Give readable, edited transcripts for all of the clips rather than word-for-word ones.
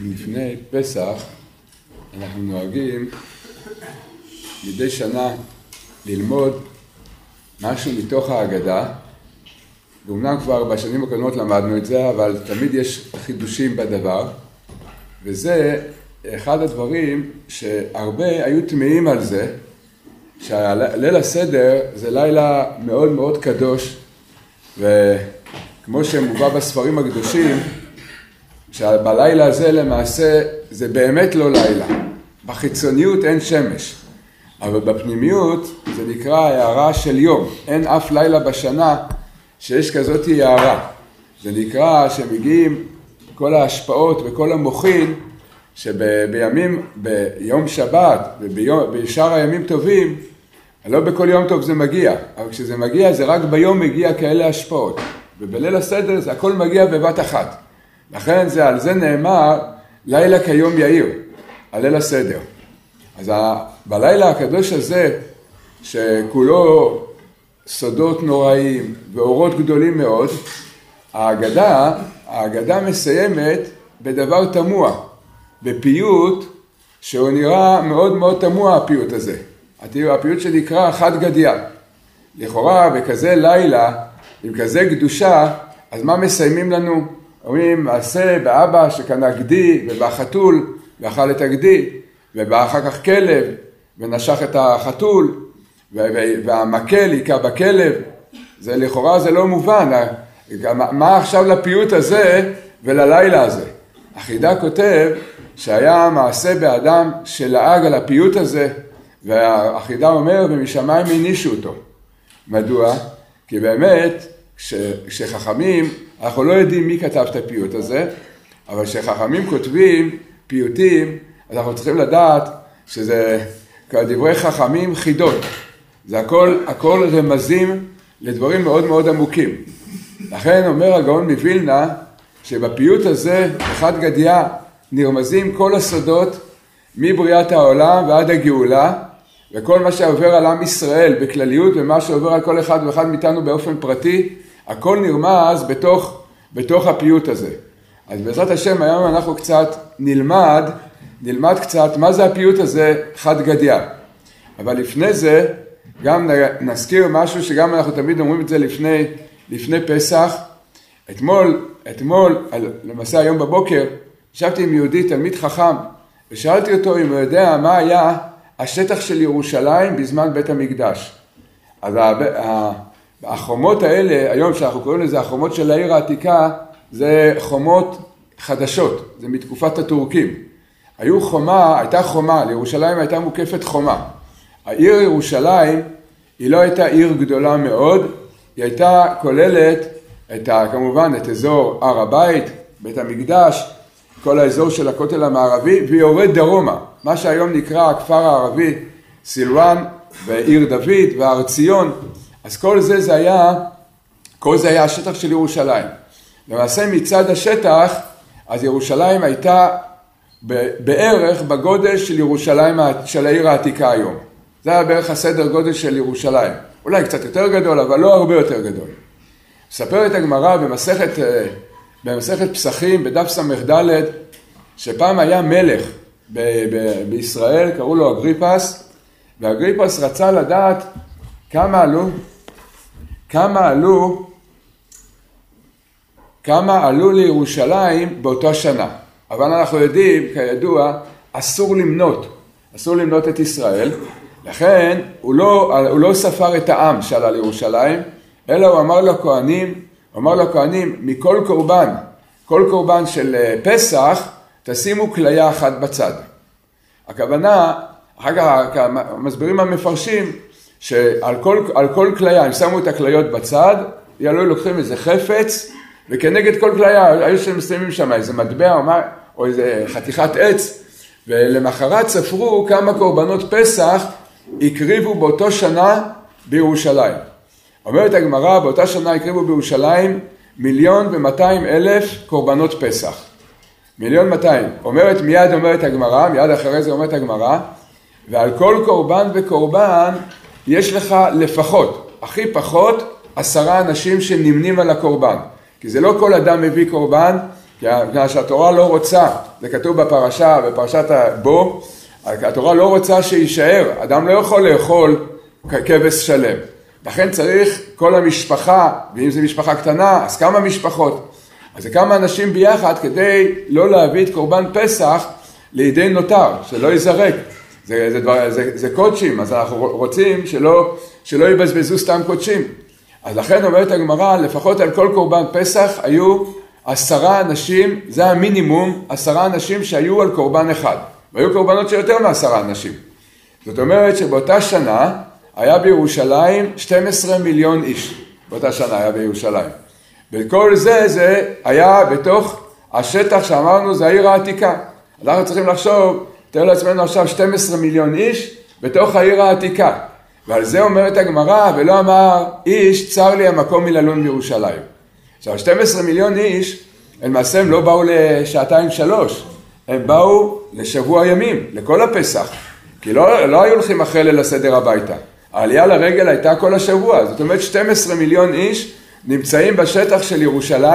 לפני פסח אנחנו נוהגים מדי שנה ללמוד משהו מתוך ההגדה, ואומנם כבר בשנים הקודמות למדנו את זה, אבל תמיד יש חידושים בדבר, וזה אחד הדברים שהרבה היו תמאים על זה, שהליל הסדר זה לילה מאוד מאוד קדוש, וכמו שמובא בספרים הקדושים, שבלילה הזה למעשה זה באמת לא לילה. בחיצוניות אין שמש, אבל בפנימיות זה נקרא הערה של יום. אין אף לילה בשנה שיש כזאת הערה. זה נקרא שמגיעים כל ההשפעות וכל המוחין, שבימים, ביום שבת ובשאר הימים טובים, לא בכל יום טוב זה מגיע, אבל כשזה מגיע זה רק ביום מגיע כאלה השפעות. ובליל הסדר זה הכל מגיע בבת אחת. לכן על זה נאמר לילה כיום יאיר, הליל הסדר. אז בלילה הקדוש הזה, שכולו סודות נוראים ואורות גדולים מאוד, ההגדה מסיימת בדבר תמוה, בפיוט שהוא נראה מאוד מאוד תמוה הפיוט הזה. הפיוט שנקרא חד גדיא. לכאורה בכזה לילה, עם כזה קדושה, אז מה מסיימים לנו? אומרים, מעשה באבא שקנה גדי ובא חתול ואכל את הגדי, ובא אחר כך כלב ונשך את החתול, והמקל היכה בכלב. זה לכאורה זה לא מובן. מה עכשיו לפיוט הזה וללילה הזה? החידה כותב שהיה מעשה באדם שלעג על הפיוט הזה, והחידה אומר ומשמיים הנישו אותו. מדוע? כי באמת כשחכמים, אנחנו לא יודעים מי כתב את הפיוט הזה, אבל כשחכמים כותבים פיוטים, אז אנחנו צריכים לדעת שזה כדברי חכמים חידות. זה הכל רמזים לדברים מאוד מאוד עמוקים. לכן אומר הגאון מווילנה, שבפיוט הזה, חד גדיא, נרמזים כל הסודות מבריאת העולם ועד הגאולה, וכל מה שעובר על עם ישראל בכלליות, ומה שעובר על כל אחד ואחד מאיתנו באופן פרטי, הכל נרמז בתוך הפיוט הזה. אז בעזרת השם היום אנחנו קצת נלמד קצת מה זה הפיוט הזה חד גדיא. אבל לפני זה גם נזכיר משהו שגם אנחנו תמיד אומרים את זה לפני פסח. אתמול, למעשה היום בבוקר, ישבתי עם יהודי תלמיד חכם, ושאלתי אותו אם הוא יודע מה היה השטח של ירושלים בזמן בית המקדש. אז החומות האלה, היום שאנחנו קוראים לזה החומות של העיר העתיקה, זה חומות חדשות, זה מתקופת הטורקים. הייתה חומה, לירושלים הייתה מוקפת חומה. העיר ירושלים היא לא הייתה עיר גדולה מאוד, היא הייתה כוללת כמובן את אזור הר הבית, בית המקדש, כל האזור של הכותל המערבי, והיא יורד דרומה, מה שהיום נקרא הכפר הערבי, סילואן ועיר דוד והר ציון. אז כל זה היה השטח של ירושלים. למעשה מצד השטח, אז ירושלים הייתה בערך בגודל של ירושלים של העיר העתיקה היום. זה היה בערך הסדר גודל של ירושלים. אולי קצת יותר גדול, אבל לא הרבה יותר גדול. מספרת הגמרא במסכת פסחים, בדף ס"ד, שפעם היה מלך בישראל, קראו לו אגריפס, ואגריפס רצה לדעת כמה עלו לירושלים באותה שנה. אבל אנחנו יודעים, כידוע, אסור למנות את ישראל, לכן הוא לא ספר את העם שעלה לירושלים, אלא הוא אמר לכהנים, כל קורבן של פסח, תשימו כליה אחת בצד. הכוונה, אחר כך מסבירים המפרשים, שעל כל כליה, הם שמו את הכליות בצד, היו לוקחים איזה חפץ, וכנגד כל כליה, היו שמים שם איזה מטבע או איזה חתיכת עץ, ולמחרת ספרו כמה קורבנות פסח הקריבו באותו שנה בירושלים. אומרת הגמרא, באותה שנה הקריבו בירושלים 1,200,000 קורבנות פסח. 1,200,000. אומרת הגמרא, מיד אחרי זה אומרת הגמרא, ועל כל קורבן וקורבן יש לך לפחות, הכי פחות, 10 אנשים שנמנים על הקורבן. כי זה לא כל אדם מביא קורבן, כי שהתורה לא רוצה, זה כתוב בפרשה, בפרשת בו, התורה לא רוצה שישאר, אדם לא יכול לאכול כבש שלם. לכן צריך כל המשפחה, ואם זו משפחה קטנה, אז כמה משפחות. אז זה כמה אנשים ביחד כדי לא להביא את קורבן פסח לידי נותר, שלא ייזרק. זה קודשים, אז אנחנו רוצים שלא יבזבזו סתם קודשים. אז לכן אומרת הגמרא, לפחות על כל קורבן פסח היו 10 אנשים, זה המינימום, 10 אנשים שהיו על קורבן אחד. והיו קורבנות של יותר מ10 אנשים. זאת אומרת שבאותה שנה היה בירושלים 12 מיליון איש. באותה שנה היה בירושלים. וכל זה היה בתוך השטח שאמרנו, זה העיר העתיקה. אנחנו צריכים לחשוב, תאר לעצמנו עכשיו 12 מיליון איש בתוך העיר העתיקה. ועל זה אומרת הגמרא, ולא אמר איש צר לי המקום מללון בירושלים. עכשיו 12 מיליון איש, למעשה הם לא באו לשעתיים-שלוש, הם באו לשבוע ימים, לכל הפסח. כי לא היו הולכים אחרי ליל הסדר הביתה. העלייה לרגל הייתה כל השבוע, זאת אומרת 12 מיליון איש נמצאים בשטח של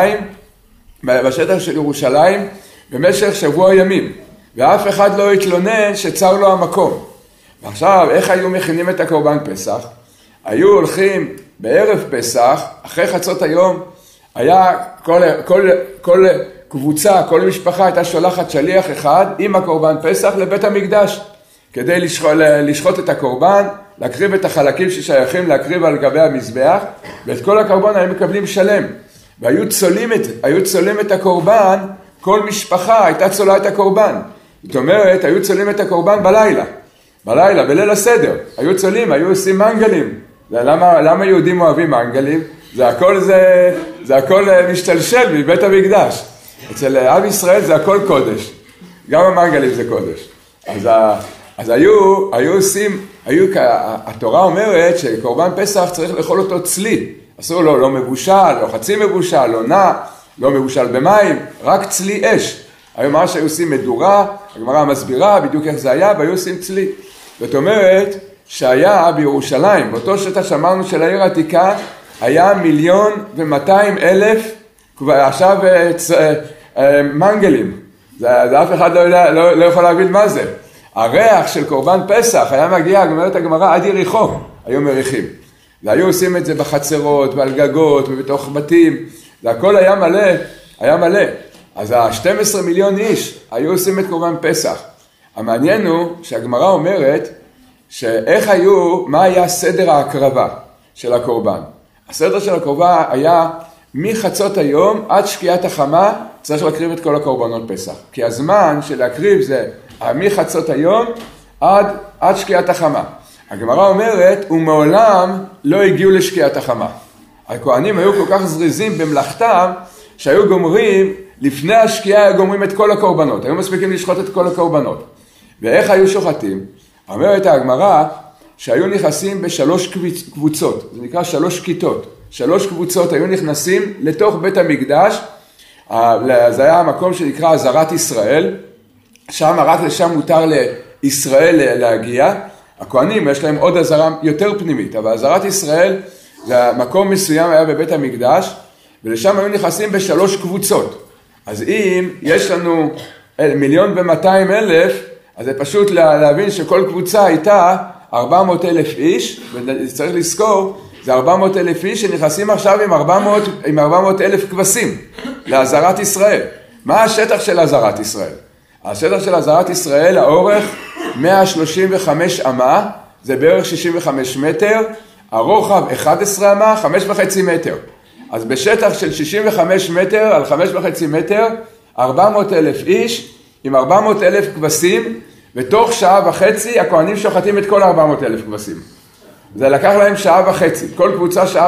ירושלים, במשך שבוע ימים. ואף אחד לא התלונן שצר לו המקום. ועכשיו, איך היו מכינים את הקורבן פסח? היו הולכים בערב פסח, אחרי חצות היום, היה כל קבוצה, כל משפחה הייתה שולחת שליח אחד עם הקורבן פסח לבית המקדש, כדי לשחוט את הקורבן, להקריב את החלקים ששייכים להקריב על גבי המזבח, ואת כל הקורבן היו מקבלים שלם. והיו צולים את הקורבן, כל משפחה הייתה צולה את הקורבן. זאת אומרת, היו צולים את הקורבן בלילה, בליל הסדר. היו צולים, היו עושים מנגלים. למה יהודים אוהבים מנגלים? זה הכל משתלשל מבית המקדש. אצל עם ישראל זה הכל קודש. גם המנגלים זה קודש. אז היו עושים, התורה אומרת שקורבן פסח צריך לאכול אותו צלי. אסור לו, לא מבושל, לא חצי מבושל, לא נע, לא מבושל במים, רק צלי אש. היו ממש היו עושים מדורה, הגמרא מסבירה בדיוק איך זה היה, והיו עושים צלי. זאת אומרת שהיה בירושלים, באותו שטח שאמרנו של העיר העתיקה, היה 1,200,000 עכשיו מנגלים. זה אף אחד לא יכול להבין מה זה. הריח של קורבן פסח היה מגיע, אומרת הגמרא, עד יריחו, היו מריחים. והיו עושים את זה בחצרות ועל גגות ובתוך בתים, והכל היה מלא. אז ה-12 מיליון איש היו עושים את קורבן פסח. המעניין הוא שהגמרא אומרת שאיך מה היה סדר ההקרבה של הקורבן. הסדר של הקורבן היה מחצות היום עד שקיעת החמה צריך להקריב את כל הקורבנות פסח. כי הזמן של להקריב זה מחצות היום עד שקיעת החמה. הגמרא אומרת, ומעולם לא הגיעו לשקיעת החמה. הכהנים היו כל כך זריזים במלאכתם, שהיו גומרים, לפני השקיעה גומרים את כל הקורבנות. היו מספיקים לשחוט את כל הקורבנות. ואיך היו שוחטים? אומרת הגמרא, שהיו נכנסים ב3 קבוצות. זה נקרא 3 כיתות. 3 קבוצות היו נכנסים לתוך בית המקדש. זה היה המקום שנקרא עזרת ישראל. שם, רק לשם מותר לישראל להגיע. הכהנים יש להם עוד עזרה יותר פנימית, אבל עזרת ישראל זה מקום מסוים היה בבית המקדש, ולשם היו נכנסים ב3 קבוצות. אז אם יש לנו 1,200,000, אז זה פשוט להבין שכל קבוצה הייתה 400,000 איש, וצריך לזכור, זה 400,000 איש שנכנסים עכשיו עם 400,000 כבשים לעזרת ישראל. מה השטח של עזרת ישראל? השטח של עזרת ישראל, האורך 135 אמה, זה בערך 65 מטר, הרוחב 11 אמה, 5.5 מטר. אז בשטח של 65 מטר על 5.5 מטר, 400,000 איש עם 400,000 כבשים, ותוך 1.5 שעה הכהנים שוחטים את כל 400,000 כבשים. זה לקח להם 1.5 שעה, כל קבוצה 1.5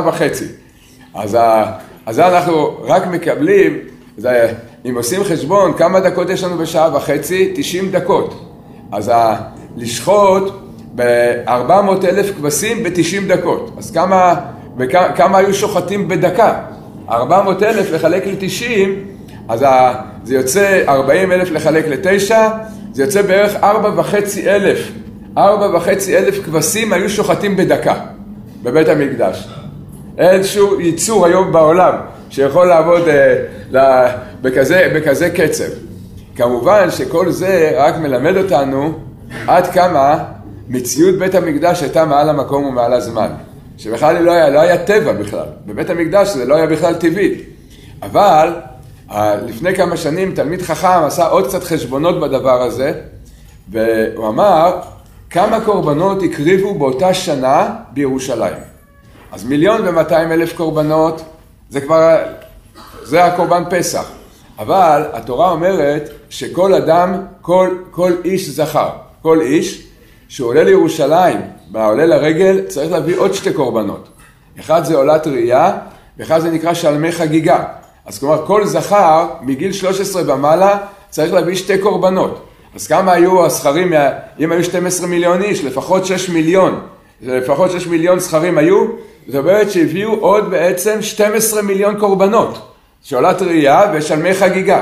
שעה. אז אנחנו רק מקבלים, אם עושים חשבון, כמה דקות יש לנו ב1.5 שעה? 90 דקות. אז לשחוט ב400,000 כבשים ב90 דקות. אז כמה היו שוחטים בדקה? 400,000 לחלק ל90, אז זה יוצא 40,000 לחלק ל9, זה יוצא בערך 4,500 כבשים היו שוחטים בדקה בבית המקדש. אין שום ייצור היום בעולם שיכול לעבוד בכזה קצב. כמובן שכל זה רק מלמד אותנו עד כמה מציאות בית המקדש הייתה מעל המקום ומעל הזמן. שבכלל לא היה טבע בכלל. בבית המקדש זה לא היה בכלל טבעי. אבל לפני כמה שנים תלמיד חכם עשה עוד קצת חשבונות בדבר הזה, והוא אמר כמה קורבנות הקריבו באותה שנה בירושלים. אז 1,200,000 קורבנות, זה הקורבן פסח. אבל התורה אומרת שכל אדם, כל איש זכר, כל איש שעולה לירושלים, עולה לרגל, צריך להביא עוד 2 קורבנות. אחד זה עולת ראייה, ואחד זה נקרא שלמי חגיגה. אז כלומר, כל זכר מגיל 13 ומעלה צריך להביא 2 קורבנות. אז כמה היו הזכרים, אם היו 12 מיליון איש, לפחות 6 מיליון. לפחות 6 מיליון זכרים היו, זאת אומרת שהביאו עוד בעצם 12 מיליון קורבנות. שעולת ראייה ושלמי חגיגה.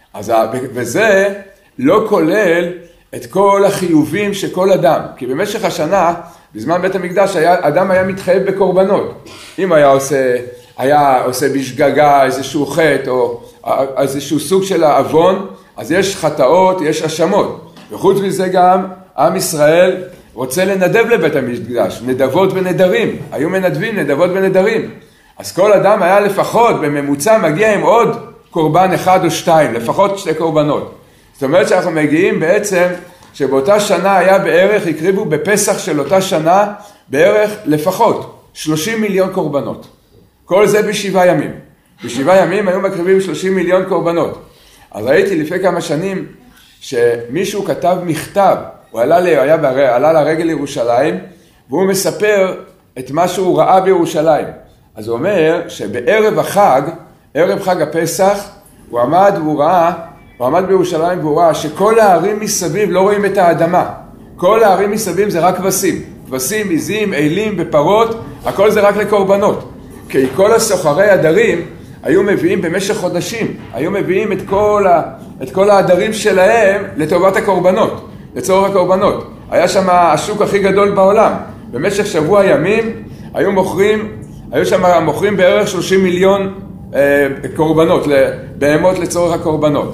וזה לא כולל את כל החיובים של כל אדם. כי במשך השנה, בזמן בית המקדש, אדם היה מתחייב בקורבנות. אם היה עושה בשגגה איזשהו חטא או איזשהו סוג של העוון, אז יש חטאות, יש אשמות. וחוץ מזה גם עם ישראל רוצה לנדב לבית המקדש, נדבות ונדרים. היו מנדבים, נדבות ונדרים. אז כל אדם היה לפחות בממוצע מגיע עם עוד קורבן 1 או 2, לפחות 2 קורבנות. זאת אומרת שאנחנו מגיעים בעצם שבאותה שנה היה בערך, הקריבו בפסח של אותה שנה, בערך לפחות 30 מיליון קורבנות. כל זה ב7 ימים. ב7 ימים היו מקריבים 30 מיליון קורבנות. אז ראיתי לפני כמה שנים שמישהו כתב מכתב, הוא עלה לרגל לירושלים, והוא מספר את מה שהוא ראה בירושלים. אז הוא אומר שבערב החג, ערב חג הפסח, הוא עמד בירושלים והוא ראה שכל הערים מסביב לא רואים את האדמה. כל הערים מסביב זה רק כבשים. כבשים, עזים, אלים ופרות, הכל זה רק לקורבנות. כי כל הסוחרי הדרים היו מביאים במשך חודשים, היו מביאים את כל העדרים שלהם לטובת הקורבנות, לצורך הקורבנות. היה שם השוק הכי גדול בעולם. במשך שבוע ימים היו שם מוכרים בערך 30 מיליון קורבנות, בהמות לצורך הקורבנות.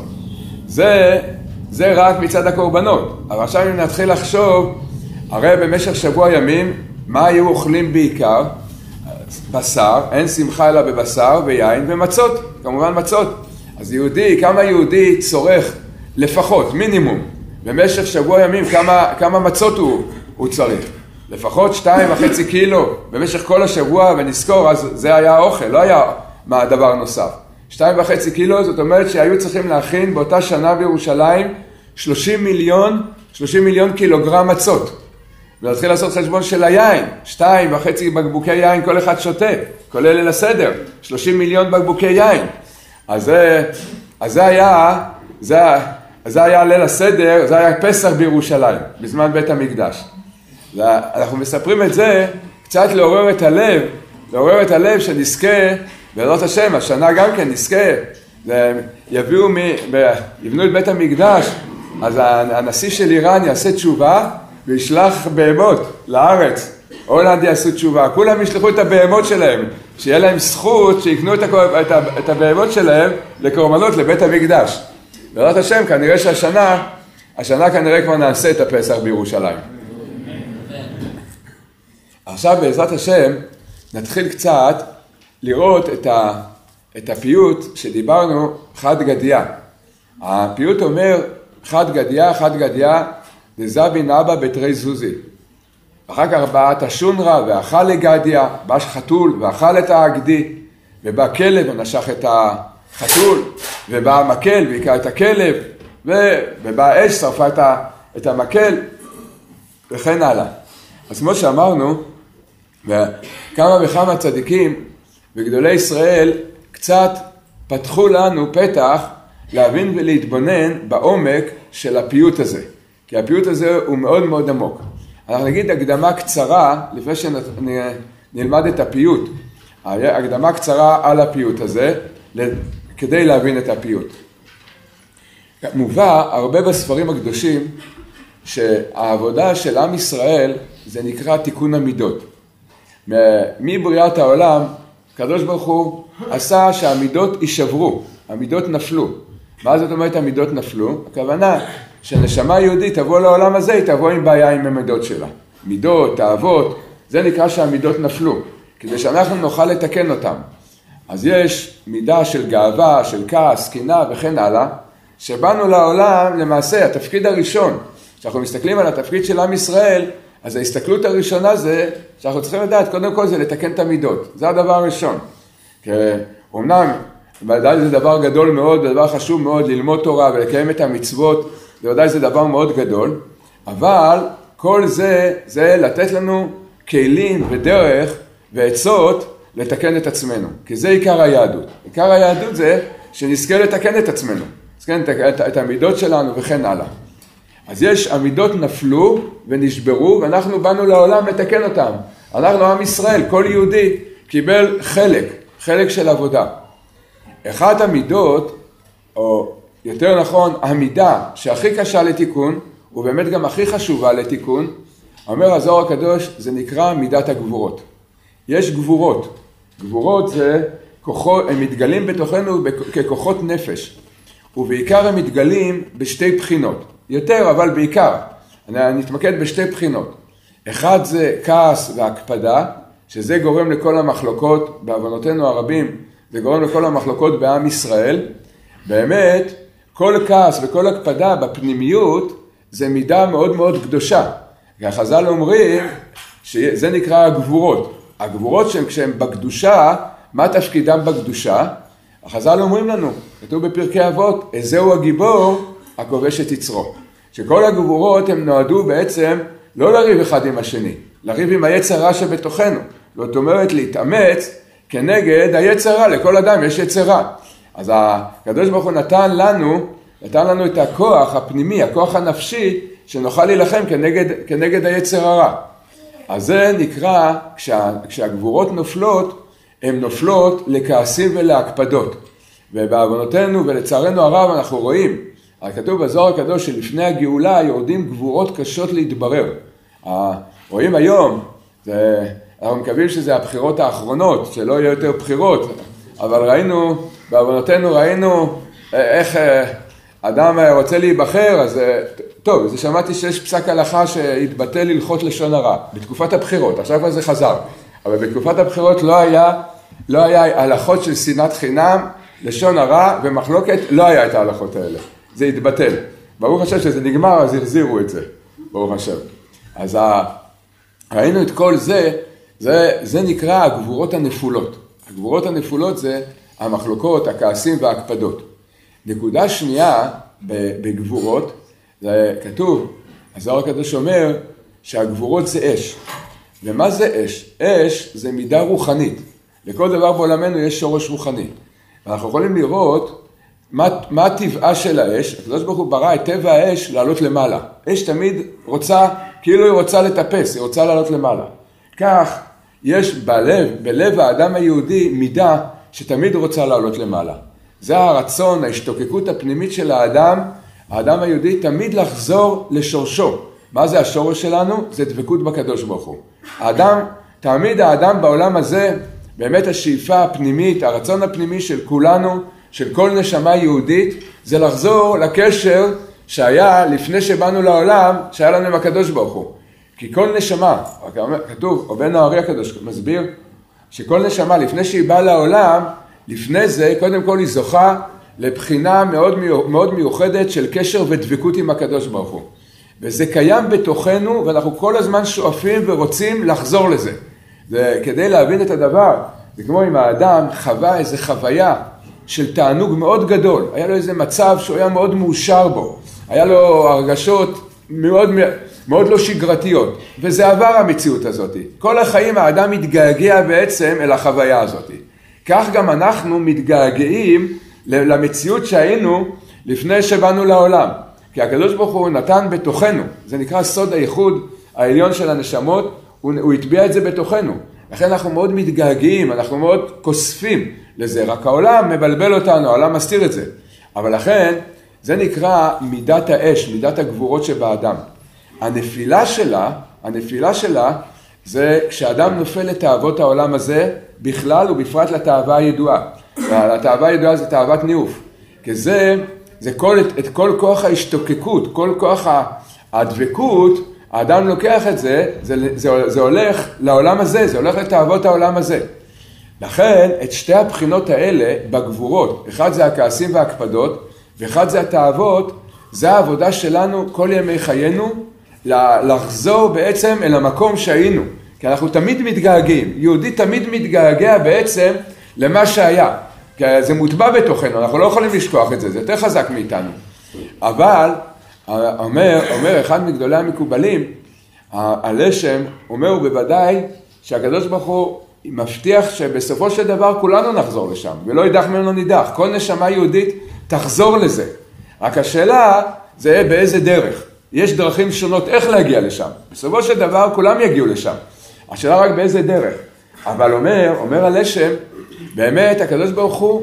זה רק מצד הקורבנות. אבל עכשיו אם נתחיל לחשוב, הרי במשך שבוע ימים, מה היו אוכלים בעיקר? בשר, אין שמחה אלא בבשר ויין ומצות, כמובן מצות. אז כמה יהודי צורך לפחות, מינימום, במשך שבוע ימים, כמה מצות הוא צריך? לפחות 2.5 קילו במשך כל השבוע, ונזכור, אז זה היה האוכל, לא היה דבר נוסף. 2.5 קילו, זאת אומרת שהיו צריכים להכין באותה שנה בירושלים 30 מיליון קילוגרם מצות. ולהתחיל לעשות חשבון של היין, 2.5 בקבוקי יין כל אחד שותה, כולל ליל הסדר, 30 מיליון בקבוקי יין. אז זה היה ליל הסדר, זה היה פסח בירושלים, בזמן בית המקדש. אנחנו מספרים את זה קצת לעורר את הלב שנזכה, בעזרת השם, השנה גם כן נזכה, יבנו את בית המקדש, אז הנשיא של איראן יעשה תשובה, וישלח בהמות לארץ. הולנד יעשו תשובה, כולם ישלחו את הבהמות שלהם, שיהיה להם זכות שיקנו את הבהמות שלהם לקורבנות לבית המקדש. בעזרת השם, כנראה השנה כנראה כבר נעשה את הפסח בירושלים. עכשיו בעזרת השם נתחיל קצת לראות את הפיוט שדיברנו, חד גדיה. הפיוט אומר חד גדיה, דזבין אבא בתרי זוזי. אחר כך בא תשונרה ואכל לגדיה, בא חתול ואכל את הגדי, ובא כלב ונשך את החתול, ובא מקל והיכה את הכלב, ובא אש שרפה את המקל, וכן הלאה. אז כמו שאמרנו, וכמה וכמה צדיקים וגדולי ישראל קצת פתחו לנו פתח להבין ולהתבונן בעומק של הפיוט הזה. כי הפיוט הזה הוא מאוד מאוד עמוק. אנחנו נגיד הקדמה קצרה, לפני שנלמד את הפיוט, הקדמה קצרה על הפיוט הזה, כדי להבין את הפיוט. מובא הרבה בספרים הקדושים, שהעבודה של עם ישראל זה נקרא תיקון המידות. מבריאת העולם הקדוש ברוך הוא עשה שהמידות יישברו, המידות נפלו. מה זאת אומרת המידות נפלו? הכוונה שנשמה יהודית תבוא לעולם הזה, היא תבוא עם בעיה עם המידות שלה. מידות, תאוות, זה נקרא שהמידות נפלו, כדי שאנחנו נוכל לתקן אותם. אז יש מידה של גאווה, של כעס, קנאה וכן הלאה, שבאנו לעולם, למעשה, התפקיד הראשון, כשאנחנו מסתכלים על התפקיד של עם ישראל, אז ההסתכלות הראשונה זה, שאנחנו צריכים לדעת, קודם כל זה לתקן את המידות. זה הדבר הראשון. אמנם, ודאי זה דבר גדול מאוד, דבר חשוב מאוד ללמוד תורה ולקיים את המצוות, ודאי זה דבר מאוד גדול, אבל כל זה, זה לתת לנו כלים ודרך ועצות לתקן את עצמנו, כי זה עיקר היהדות. עיקר היהדות זה שנזכה לתקן את עצמנו, נזכה את המידות שלנו וכן הלאה. אז יש, המידות נפלו ונשברו, ואנחנו באנו לעולם לתקן אותם. אנחנו עם ישראל, כל יהודי קיבל חלק של עבודה. אחת המידות, או יותר נכון, המידה שהכי קשה לתיקון, ובאמת גם הכי חשובה לתיקון, אומר הזוהר הקדוש, זה נקרא מידת הגבורות. יש גבורות. גבורות זה כוחות, הם מתגלים בתוכנו ככוחות נפש. ובעיקר הם מתגלים בשתי בחינות. יותר, אבל בעיקר. אני אתמקד בשתי בחינות. אחד זה כעס והקפדה, שזה גורם לכל המחלוקות, בעוונותינו הרבים, זה גורם לכל המחלוקות בעם ישראל. באמת, כל כעס וכל הקפדה בפנימיות, זה מידה מאוד מאוד קדושה. החז"ל אומרים שזה נקרא הגבורות. הגבורות שהן כשהן בקדושה, מה תפקידם בקדושה? החז"ל אומרים לנו, כתוב בפרקי אבות, איזהו הגיבור הכובש את יצרו. שכל הגבורות הם נועדו בעצם לא לריב אחד עם השני, לריב עם היצר רע שבתוכנו. זאת אומרת להתאמץ כנגד היצר רע, לכל אדם יש יצר רע. אז הקדוש ברוך הוא נתן לנו את הכוח הפנימי, הכוח הנפשי, שנוכל להילחם כנגד היצר הרע. אז זה נקרא, כשהגבורות נופלות, הן נופלות לכעסים ולהקפדות. ובעוונותינו ולצערנו הרב אנחנו רואים, כתוב בזוהר הקדוש שלפני הגאולה יורדים גבורות קשות להתברר. רואים היום, אנחנו מקווים שזה הבחירות האחרונות, שלא יהיו יותר בחירות, אבל בעוונותינו ראינו איך אדם רוצה להיבחר, אז טוב, אז שמעתי שיש פסק הלכה שהתבטל הלכות לשון הרע, בתקופת הבחירות, עכשיו זה חזר, אבל בתקופת הבחירות לא היה הלכות של שנאת חינם, לשון הרע ומחלוקת, לא היה את ההלכות האלה, זה התבטל. ברוך השם שזה נגמר, אז החזירו את זה, ברוך השם. אז ראינו את כל זה נקרא הגבורות הנפולות. הגבורות הנפולות זה המחלוקות, הכעסים וההקפדות. נקודה שנייה בגבורות, זה כתוב, הזוהר הקדוש אומר שהגבורות זה אש. ומה זה אש? אש זה מידה רוחנית. לכל דבר בעולמנו יש שורש רוחני. ואנחנו יכולים לראות מה טבעה של האש. הקדוש ברוך הוא ברא את טבע האש לעלות למעלה. אש תמיד רוצה, כאילו היא רוצה לטפס, היא רוצה לעלות למעלה. כך יש בלב האדם היהודי מידה שתמיד רוצה לעלות למעלה. זה הרצון, ההשתוקקות הפנימית של האדם היהודי תמיד לחזור לשורשו. מה זה השורש שלנו? זה דבקות בקדוש ברוך הוא. תמיד האדם בעולם הזה, באמת השאיפה הפנימית, הרצון הפנימי של כולנו, של כל נשמה יהודית, זה לחזור לקשר שהיה לפני שבאנו לעולם, שהיה לנו עם הקדוש ברוך הוא. כי כל נשמה, כתוב, רבנו הארי הקדוש מסביר, שכל נשמה לפני שהיא באה לעולם, לפני זה קודם כל היא זוכה לבחינה מאוד מאוד מיוחדת של קשר ודבקות עם הקדוש ברוך הוא. וזה קיים בתוכנו ואנחנו כל הזמן שואפים ורוצים לחזור לזה. זה כדי להבין את הדבר, זה כמו אם האדם חווה איזו חוויה של תענוג מאוד גדול, היה לו איזה מצב שהוא היה מאוד מאושר בו, היה לו הרגשות מאוד לא שגרתיות, וזה עבר המציאות הזאת. כל החיים האדם מתגעגע בעצם אל החוויה הזאת. כך גם אנחנו מתגעגעים למציאות שהיינו לפני שבאנו לעולם. כי הקדוש ברוך הוא נתן בתוכנו, זה נקרא סוד הייחוד העליון של הנשמות, הוא הטביע את זה בתוכנו. לכן אנחנו מאוד מתגעגעים, אנחנו מאוד כוספים לזה, רק העולם מבלבל אותנו, העולם מסתיר את זה. אבל לכן זה נקרא מידת האש, מידת הגבורות שבאדם. הנפילה שלה זה כשאדם נופל לתאוות העולם הזה, בכלל ובפרט לתאווה הידועה. התאווה הידועה זה תאוות ניאוף. כי זה את כל כוח ההשתוקקות, כל כוח הדבקות, האדם לוקח את זה, זה הולך לעולם הזה, זה הולך לתאוות העולם הזה. לכן, את שתי הבחינות האלה בגבורות, אחד זה הכעסים וההקפדות, ואחד זה התאוות, זה העבודה שלנו כל ימי חיינו, לחזור בעצם אל המקום שהיינו. כי אנחנו תמיד מתגעגעים, יהודי תמיד מתגעגע בעצם למה שהיה. כי זה מוטבע בתוכנו, אנחנו לא יכולים לשכוח את זה, זה יותר חזק מאיתנו. אבל, אומר אחד מגדולי המקובלים, הלשם אומר בוודאי שהקדוש ברוך הוא מבטיח שבסופו של דבר כולנו נחזור לשם, ולא יידח ממנו נידח. כל נשמה יהודית תחזור לזה. רק השאלה זה באיזה דרך. יש דרכים שונות איך להגיע לשם. בסופו של דבר כולם יגיעו לשם. השאלה רק באיזה דרך. אבל אומר הלשם, באמת הקדוש ברוך הוא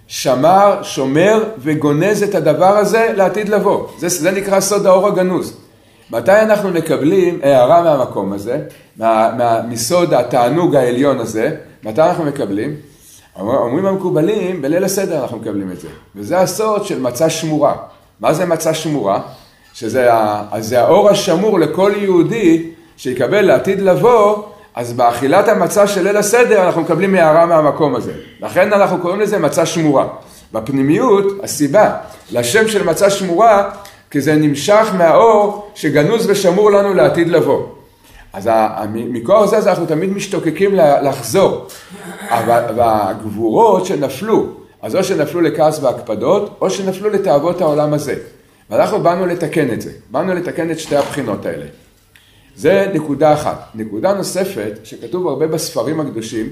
שומר וגונז את הדבר הזה לעתיד לבוא. זה נקרא סוד האור הגנוז. מתי אנחנו מקבלים הערה מהמקום הזה, מסוד התענוג העליון הזה, מתי אנחנו מקבלים? אומרים המקובלים, בליל הסדר אנחנו מקבלים את זה. וזה הסוד של מצה שמורה. מה זה מצה שמורה? זה האור השמור לכל יהודי שיקבל לעתיד לבוא, אז באכילת המצה של ליל הסדר אנחנו מקבלים הערה מהמקום הזה. לכן אנחנו קוראים לזה מצה שמורה. בפנימיות, הסיבה לשם של מצה שמורה, כי זה נמשך מהאור שגנוז ושמור לנו לעתיד לבוא. אז מכוח זה אנחנו תמיד משתוקקים לחזור. והגבורות שנפלו, אז או שנפלו לכעס והקפדות, או שנפלו לתאוות העולם הזה. ואנחנו באנו לתקן את זה. באנו לתקן את שתי הבחינות האלה. זה נקודה אחת. נקודה נוספת, שכתוב הרבה בספרים הקדושים,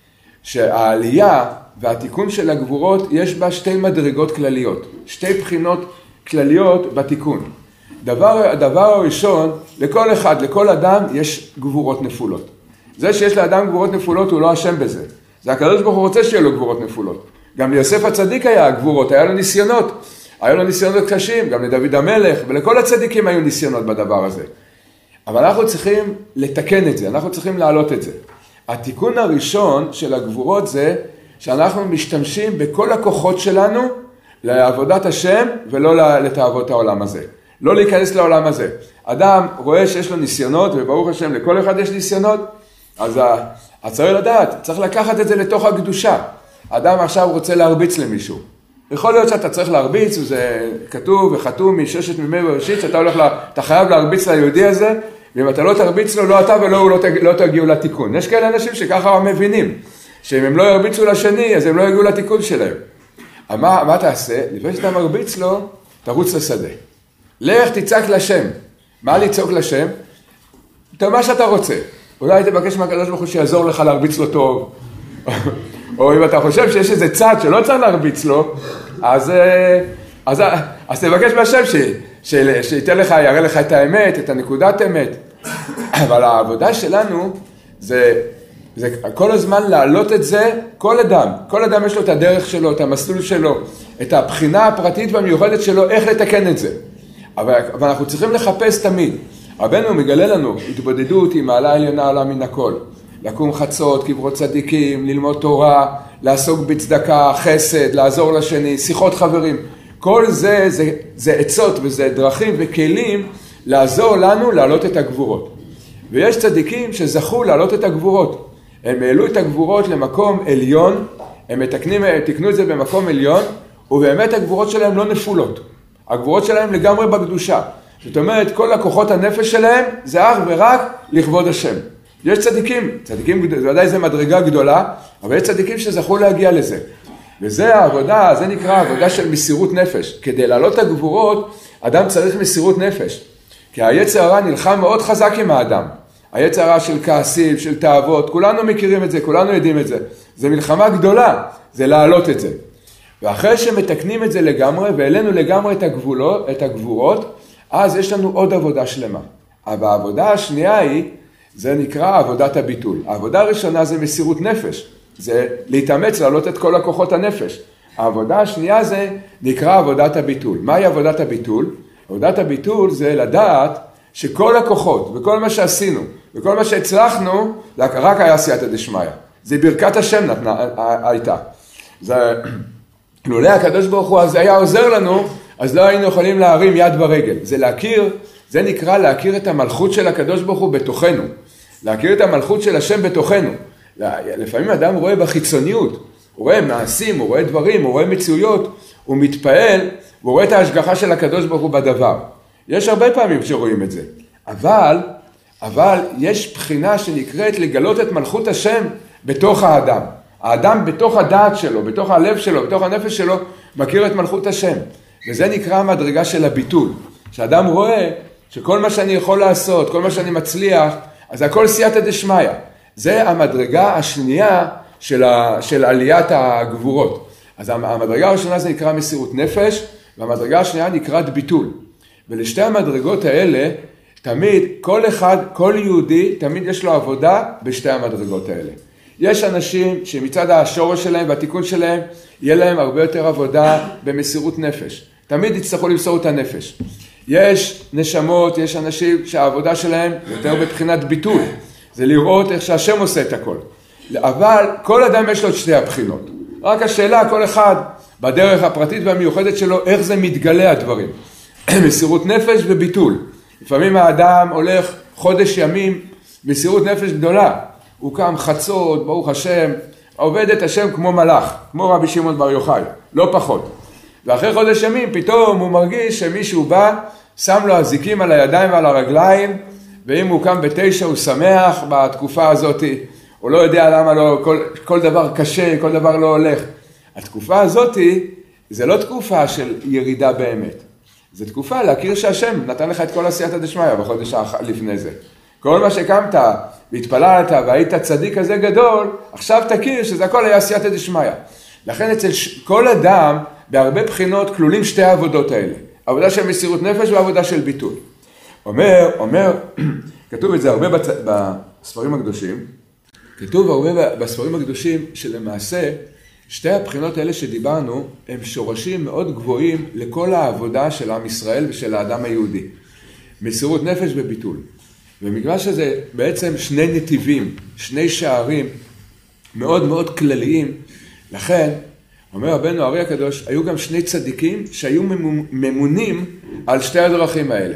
שהעלייה והתיקון של הגבורות, יש בה שתי מדרגות כלליות. שתי בחינות כלליות בתיקון. הדבר הראשון, לכל אחד, לכל אדם, יש גבורות נפולות. זה שיש לאדם גבורות נפולות, הוא לא אשם בזה. זה הקדוש ברוך הוא רוצה שיהיה לו גבורות נפולות. גם ליוסף הצדיק היה גבורות, היה לו ניסיונות. היו לו ניסיונות קשים, גם לדוד המלך, ולכל הצדיקים היו ניסיונות בדבר הזה. אבל אנחנו צריכים לתקן את זה, אנחנו צריכים להעלות את זה. התיקון הראשון של הגבורות זה שאנחנו משתמשים בכל הכוחות שלנו לעבודת השם ולא לתאוות העולם הזה. לא להיכנס לעולם הזה. אדם רואה שיש לו ניסיונות, וברוך השם לכל אחד יש ניסיונות, אז צריך לדעת, צריך לקחת את זה לתוך הקדושה. אדם עכשיו רוצה להרביץ למישהו. יכול להיות שאתה צריך להרביץ, וזה כתוב וחתום מששת מימי בראשית, אתה חייב להרביץ ליהודי הזה, ואם אתה לא תרביץ לו, לא אתה ולא הוא לא תגיעו לתיקון. יש כאלה אנשים שככה מבינים, שאם הם לא ירביצו לשני, אז הם לא יגיעו לתיקון שלהם. מה תעשה? לפני שאתה מרביץ לו, תרוץ לשדה. לך תצעק לשם. מה לצעוק לשם? מה שאתה רוצה. אולי תבקש מהקדוש ברוך הוא שיעזור לך להרביץ לו טוב. או אם אתה חושב שיש איזה צד שלא צריך להרביץ לו, אז תבקש מהשם שייתן לך, יראה לך את האמת, את הנקודת אמת. אבל העבודה שלנו זה כל הזמן להעלות את זה, כל אדם יש לו את הדרך שלו, את המסלול שלו, את הבחינה הפרטית והמיוחדת שלו, איך לתקן את זה. אבל אנחנו צריכים לחפש תמיד. רבנו מגלה לנו התבודדות עם מעלה עליונה עולה מן הכל. לקום חצות, קברות צדיקים, ללמוד תורה, לעסוק בצדקה, חסד, לעזור לשני, שיחות חברים. כל זה עצות וזה דרכים וכלים לעזור לנו להעלות את הגבורות. ויש צדיקים שזכו להעלות את הגבורות. הם העלו את הגבורות למקום עליון, הם תקנו את זה במקום עליון, ובאמת הגבורות שלהם לא נפולות. הגבורות שלהם לגמרי בקדושה. זאת אומרת, כל הכוחות הנפש שלהם זה אך ורק לכבוד השם. יש צדיקים, ודאי זה מדרגה גדולה, אבל יש צדיקים שזכו להגיע לזה. וזה העבודה, זה נקרא עבודה של מסירות נפש. כדי לעלות את הגבורות, אדם צריך מסירות נפש. כי היצר הרע נלחם מאוד חזק עם האדם. היצר הרע של כעסים, של תאוות, כולנו מכירים את זה, כולנו יודעים את זה. זה מלחמה גדולה, זה לעלות את זה. ואחרי שמתקנים את זה לגמרי, והעלינו לגמרי את הגבורות, אז יש לנו עוד עבודה שלמה. אבל העבודה השנייה היא, זה נקרא עבודת הביטול. העבודה הראשונה זה מסירות נפש. זה להתאמץ, להעלות את כל הכוחות הנפש. העבודה השנייה זה נקרא עבודת הביטול. מהי עבודת הביטול? עבודת הביטול זה לדעת שכל הכוחות וכל מה שעשינו וכל מה שהצלחנו, זה רק היה סייעתא דשמיא. זה ברכת השם הייתה. לולא הקדוש ברוך הוא אז היה עוזר לנו, אז לא היינו יכולים להרים יד ברגל. זה להכיר, זה נקרא להכיר את המלכות של הקדוש ברוך הוא בתוכנו. להכיר את המלכות של השם בתוכנו. לפעמים אדם רואה בחיצוניות, הוא רואה מעשים, הוא רואה דברים, הוא רואה מציאויות, הוא מתפעל, הוא רואה את ההשגחה של הקדוש ברוך הוא בדבר. יש הרבה פעמים שרואים את זה. אבל יש בחינה שנקראת לגלות את מלכות השם בתוך האדם. האדם בתוך הדעת שלו, בתוך הלב שלו, בתוך הנפש שלו, מכיר את מלכות השם. וזה נקרא המדרגה של הביטול. שאדם רואה שכל מה שאני יכול לעשות, כל מה שאני מצליח, אז הכל סייעתא דשמיא. זה המדרגה השנייה של עליית הגבורות. אז המדרגה הראשונה זה נקרא מסירות נפש, והמדרגה השנייה נקראת ביטול. ולשתי המדרגות האלה, תמיד, כל יהודי, תמיד יש לו עבודה בשתי המדרגות האלה. יש אנשים שמצד השורש שלהם והתיקון שלהם, יהיה להם הרבה יותר עבודה במסירות נפש. תמיד יצטרכו למסור את הנפש. יש נשמות, יש אנשים שהעבודה שלהם יותר בבחינת ביטול. זה לראות איך שהשם עושה את הכל. אבל כל אדם יש לו את שתי הבחינות. רק השאלה, כל אחד בדרך הפרטית והמיוחדת שלו, איך זה מתגלה הדברים. מסירות נפש וביטול. לפעמים האדם הולך חודש ימים מסירות נפש גדולה. הוא קם חצות, ברוך השם, עובד את השם כמו מלאך, כמו רבי שמעון בר יוחאי, לא פחות. ואחרי חודש ימים פתאום הוא מרגיש שמישהו בא, שם לו אזיקים על הידיים ועל הרגליים, ואם הוא קם ב9 הוא שמח בתקופה הזאת, הוא לא יודע למה לא, כל דבר קשה, כל דבר לא הולך. התקופה הזאת זה לא תקופה של ירידה באמת, זה תקופה להכיר שהשם נתן לך את כל עשייתא דשמיא בחודש לפני זה. כל מה שקמת והתפללת והיית צדיק כזה גדול, עכשיו תכיר שזה הכל היה עשייתא דשמיא. לכן אצל כל אדם בהרבה בחינות כלולים שתי העבודות האלה. עבודה של מסירות נפש ועבודה של ביטול. אומר, כתוב את זה הרבה בספרים הקדושים, כתוב הרבה בספרים הקדושים שלמעשה שתי הבחינות האלה שדיברנו הם שורשים מאוד גבוהים לכל העבודה של עם ישראל ושל האדם היהודי. מסירות נפש וביטול. ומכיוון שזה בעצם שני נתיבים, שני שערים מאוד מאוד כלליים, לכן, אומר רבנו הארי הקדוש, היו גם שני צדיקים שהיו ממונים על שתי הדרכים האלה.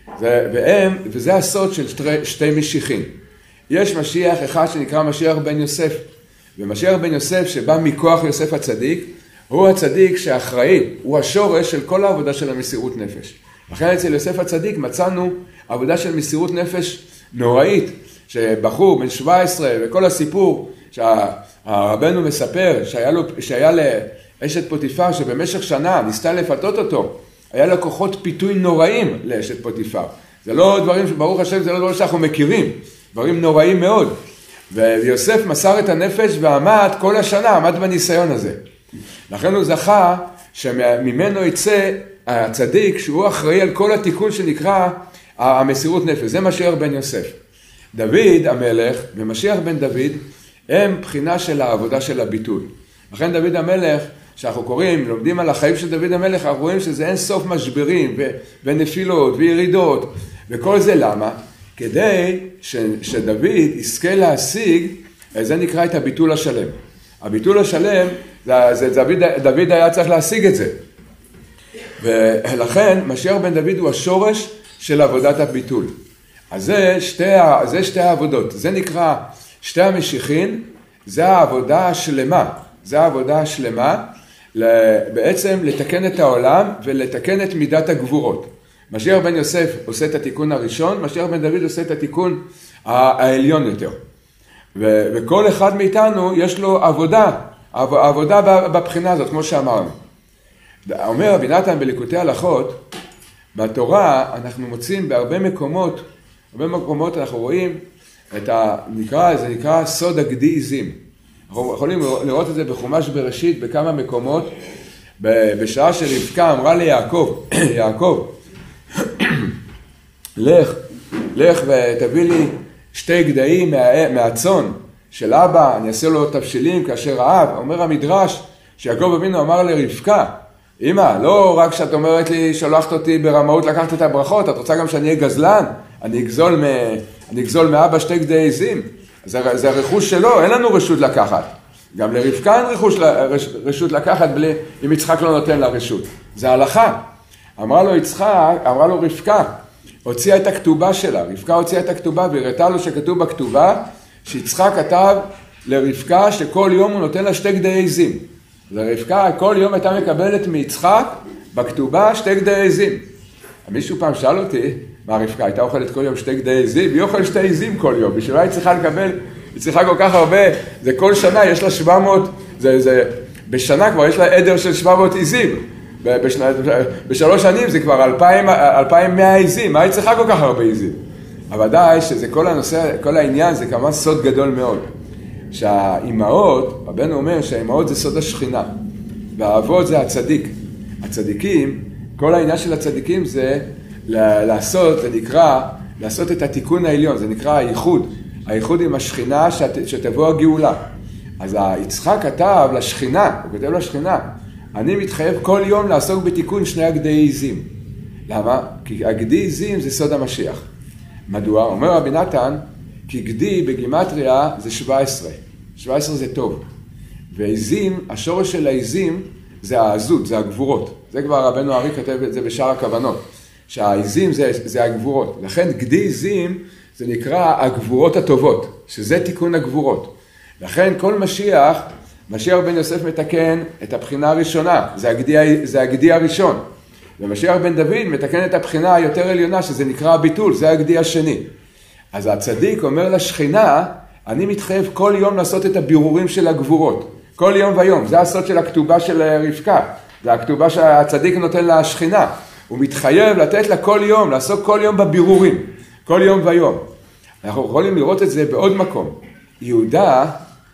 וזה הסוד של שתי משיחים. יש משיח אחד שנקרא משיח בן יוסף, ומשיח בן יוסף שבא מכוח יוסף הצדיק, הוא הצדיק שאחראי, הוא השורש של כל העבודה של המסירות נפש. לכן אצל יוסף הצדיק מצאנו עבודה של מסירות נפש נוראית, שבחור בן 17 וכל הסיפור שהרבנו מספר שהיה לאשת פוטיפר שבמשך שנה ניסתה לפתות אותו, היה לו כוחות פיתוי נוראים לאשת פוטיפר. זה לא דברים שברוך השם, זה לא דברים שאנחנו מכירים, דברים נוראים מאוד. ויוסף מסר את הנפש ועמד כל השנה, עמד בניסיון הזה. לכן הוא זכה שממנו יצא הצדיק שהוא אחראי על כל התיקון שנקרא המסירות נפש. זה משיח בן יוסף. דוד המלך ומשיח בן דוד הם בחינה של העבודה של הביטול. לכן דוד המלך, שאנחנו קוראים, לומדים על החיים של דוד המלך, אנחנו רואים שזה אין סוף משברים ונפילות וירידות. וכל זה למה? כדי שדוד יזכה להשיג, זה נקרא את הביטול השלם. הביטול השלם, דוד היה צריך להשיג את זה. ולכן משיח בן דוד הוא השורש של עבודת הביטול. אז זה שתי העבודות. זה נקרא שתי המשיחים, זה העבודה השלמה. זה העבודה השלמה בעצם לתקן את העולם ולתקן את מידת הגבורות. משיח בן יוסף עושה את התיקון הראשון, משיח בן דוד עושה את התיקון העליון יותר. וכל אחד מאיתנו יש לו עבודה בבחינה הזאת, כמו שאמרנו. אומר רבי נתן בליקוטי הלכות, בתורה אנחנו מוצאים בהרבה מקומות אנחנו רואים זה נקרא סוד הגדי עיזים. אנחנו יכולים לראות את זה בחומש בראשית בכמה מקומות, בשעה שרבקה אמרה ליעקב, יעקב, לך ותביא לי 2 גדיים מהצאן של אבא, אני אעשה לו תבשילים כאשר רעב. אומר המדרש שיעקב אבינו אמר לרבקה, אמא, לא רק שאת אומרת לי, שולחת אותי ברמאות לקחת את הברכות, את רוצה גם שאני אהיה גזלן? אני אגזול מאבא 2 גדי עיזים. זה הרכוש שלו, אין לנו רשות לקחת. גם לרבקה אין רשות לקחת אם יצחק לא נותן לה רשות. זה הלכה. אמרה לו רבקה, הוציאה את הכתובה שלה. רבקה הוציאה את הכתובה והראתה לו שכתוב בכתובה שיצחק כתב לרבקה שכל יום הוא נותן לה 2 גדי עזים. לרבקה כל יום הייתה מקבלת מיצחק בכתובה 2 גדי עזים. מישהו פעם שאל אותי, מה רבקה הייתה אוכלת כל יום 2 גדי עזים? היא אוכלת 2 עזים כל יום, בשבילה היא צריכה לקבל, היא צריכה כל כך הרבה, זה כל שנה יש לה 700, בשנה כבר יש לה עדר של 700 עזים. ב3 שנים זה כבר 2,100 עזים, מה היא צריכה כל כך הרבה עזים? אבל ודאי שזה כל הנושא, כל העניין זה כמה סוד גדול מאוד. שהאימהות, רבנו אומר שהאימהות זה סוד השכינה, והאבות זה הצדיק. הצדיקים, כל העניין של הצדיקים זה לעשות, זה נקרא, לעשות את התיקון העליון, זה נקרא הייחוד עם השכינה שתבוא הגאולה. אז יצחק כתב לשכינה, הוא כותב לשכינה, אני מתחייב כל יום לעסוק בתיקון 2 גדי עזים. למה? כי הגדי עזים זה סוד המשיח. מדוע? אומר רבי נתן, כי גדי בגימטריה זה 17. 17 זה טוב. ועזים, השורש של העזים זה העזות, זה הגבורות. זה כבר רבנו ארי כתב את זה בשאר הכוונות. שהעזים זה הגבורות. לכן גדי עזים זה נקרא הגבורות הטובות, שזה תיקון הגבורות. לכן כל משיח בן יוסף מתקן את הבחינה הראשונה, זה הגדי הראשון. ומשיח בן דוד מתקן את הבחינה היותר עליונה, שזה נקרא הביטול, זה הגדי השני. אז הצדיק אומר לשכינה, אני מתחייב כל יום לעשות את הבירורים של הגבורות. כל יום ויום, זה הסוד של הכתובה של רבקה. זה הכתובה שהצדיק נותן לה השכינה. הוא מתחייב לתת לה כל יום, לעשות כל יום בבירורים. כל יום ויום. אנחנו יכולים לראות את זה בעוד מקום. יהודה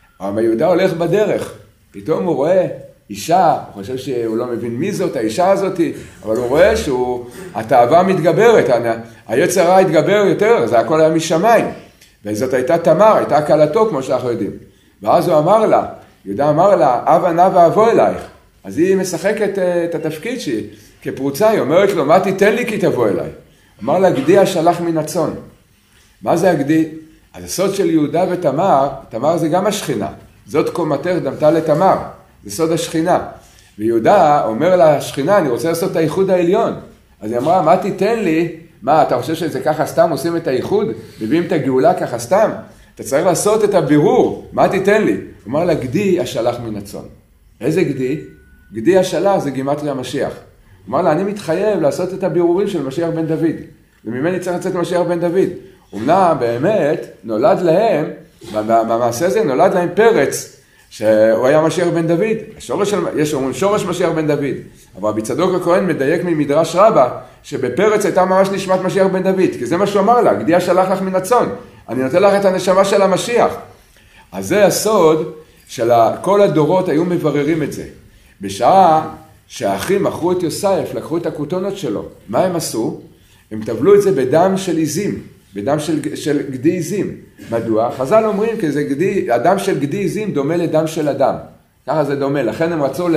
הולך בדרך. פתאום הוא רואה אישה, הוא חושב שהוא לא מבין מי זאת, האישה הזאת, אבל הוא רואה שהתאווה מתגברת, היצר הרע התגבר יותר, זה הכל היה משמיים. וזאת הייתה תמר, הייתה קלתו כמו שאנחנו יודעים. ואז הוא אמר לה, יהודה אמר לה, אבא נא ואבוא אלייך. אז היא משחקת את התפקיד שהיא, כפרוצה, היא אומרת לו, מה תיתן לי כי תבוא אליי? אמר לה, גדי השלח מן הצאן. מה זה הגדי? אז הסוד של יהודה ותמר, תמר זה גם השכינה. זאת קומתך דמתה לתמר. זה סוד השכינה. ויהודה אומר לשכינה, אני רוצה לעשות את הייחוד העליון. אז היא אמרה, מה תיתן לי? מה, אתה חושב שזה ככה סתם עושים את הייחוד? מביאים את הגאולה ככה סתם? אתה צריך לעשות את הבירור. מה תיתן לי? הוא אמר לה, גדי השלח מן הצאן. איזה גדי? גדי השלח זה גימטריה המשיח. הוא אמר לה, אני מתחייב לעשות את הבירורים של משיח בן דוד. וממני צריך לצאת משיח בן דוד. אומנם באמת נולד להם, במעשה הזה נולד להם פרץ, שהוא היה משיח בן דוד. יש אומרים שורש משיח בן דוד. אבל רבי צדוק הכהן מדייק ממדרש רבה, שבפרץ הייתה ממש נשמת משיח בן דוד. כי זה מה שהוא אמר לה, גדי השלח לך מן הצאן. אני נותן לך את הנשמה של המשיח. אז זה הסוד של כל הדורות היו מבררים את זה. בשעה שהאחים מכרו את יוסף, לקחו את הכותונות שלו. מה הם עשו? הם טבלו את זה בדם של עזים. בדם של גדי עזים. מדוע? חז"ל אומרים כי זה הדם של גדי עזים דומה לדם של אדם. ככה זה דומה. לכן הם רצו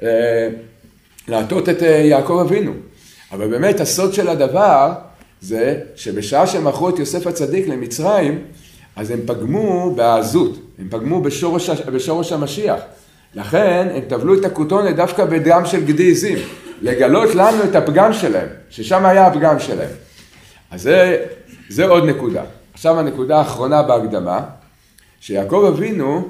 להטות את יעקב אבינו. אבל באמת הסוד של הדבר זה שבשעה שהם מכרו את יוסף הצדיק למצרים, אז הם פגמו בעזות. הם פגמו בשורש המשיח. לכן הם טבלו את הכותונת דווקא בדם של גדי עזים. לגלות לנו את הפגם שלהם. ששם היה הפגם שלהם. אז זה עוד נקודה. עכשיו הנקודה האחרונה בהקדמה, שיעקב אבינו,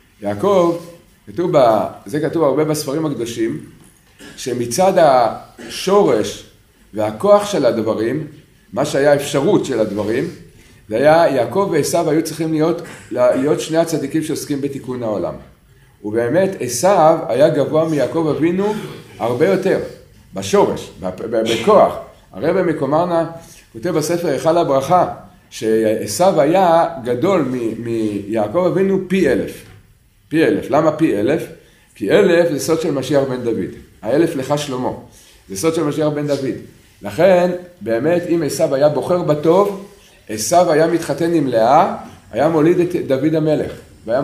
זה כתוב הרבה בספרים הקדושים, שמצד השורש והכוח של הדברים, מה שהיה אפשרות של הדברים, זה היה יעקב ועשיו היו צריכים להיות שני הצדיקים שעוסקים בתיקון העולם. ובאמת עשיו היה גבוה מיעקב אבינו הרבה יותר, בשורש, בכוח. הרב מקומרנה כותב בספר היכל הברכה, שעשיו היה גדול מיעקב אבינו פי 1000. פי 1000. למה פי 1000? כי 1000 זה סוד של משיח בן דוד. 1000 לך שלמה. זה סוד של משיח בן דוד. לכן, באמת, אם עשיו היה בוחר בטוב, עשיו היה מתחתן עם לאה, היה מוליד את דוד המלך.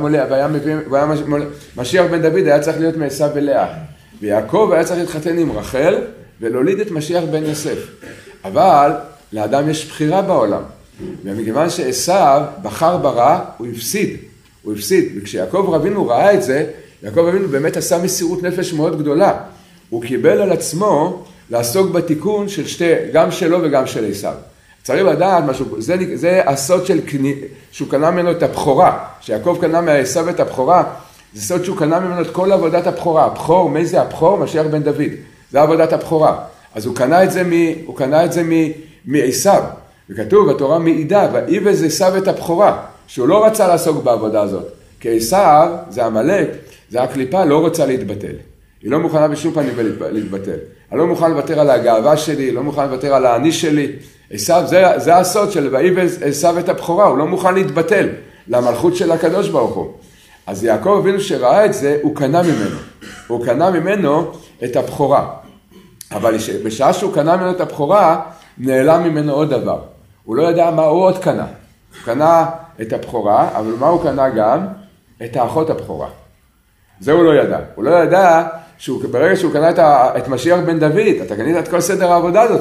משיח בן דוד היה צריך להיות מעשיו ולאה. ויעקב היה צריך להתחתן עם רחל, ולהוליד את משיח בן יוסף. אבל לאדם יש בחירה בעולם. ומכיוון שעשיו בחר ברע, הוא הפסיד. וכשיעקב אבינו ראה את זה, יעקב אבינו באמת עשה מסירות נפש מאוד גדולה. הוא קיבל על עצמו לעסוק בתיקון של גם שלו וגם של עשיו. צריך לדעת משהו, זה הסוד שהוא קנה ממנו את הבכורה, שיעקב קנה מעשיו את הבכורה, זה סוד שהוא קנה ממנו את כל עבודת הבכורה. הבכור, מי זה הבכור? משיח בן דוד. זה עבודת הבכורה. אז הוא קנה את זה מעשיו. וכתוב בתורה מעידה, ואיבז עשיו את הבכורה, שהוא לא רצה לעסוק בעבודה הזאת. כי עשיו, זה עמלק, זה הקליפה, לא רוצה להתבטל. היא לא מוכנה בשום פנים להתבטל. אני לא מוכן לוותר על הגאווה שלי, לא מוכן לוותר על האני שלי. עשיו, זה הסוד של ואיבז עשיו את הבכורה, הוא לא מוכן להתבטל למלכות של הקדוש ברוך הוא. אז יעקב אבינו שראה את זה, הוא קנה ממנו את הבכורה. אבל בשעה שהוא קנה ממנו את הבכורה, נעלם ממנו עוד דבר. הוא לא ידע מה הוא עוד קנה. הוא קנה את הבכורה, אבל מה הוא קנה גם? את האחות הבכורה. זה הוא לא ידע. הוא לא ידע שברגע שהוא קנה את משיח בן דוד, אתה קנית את כל סדר העבודה הזאת,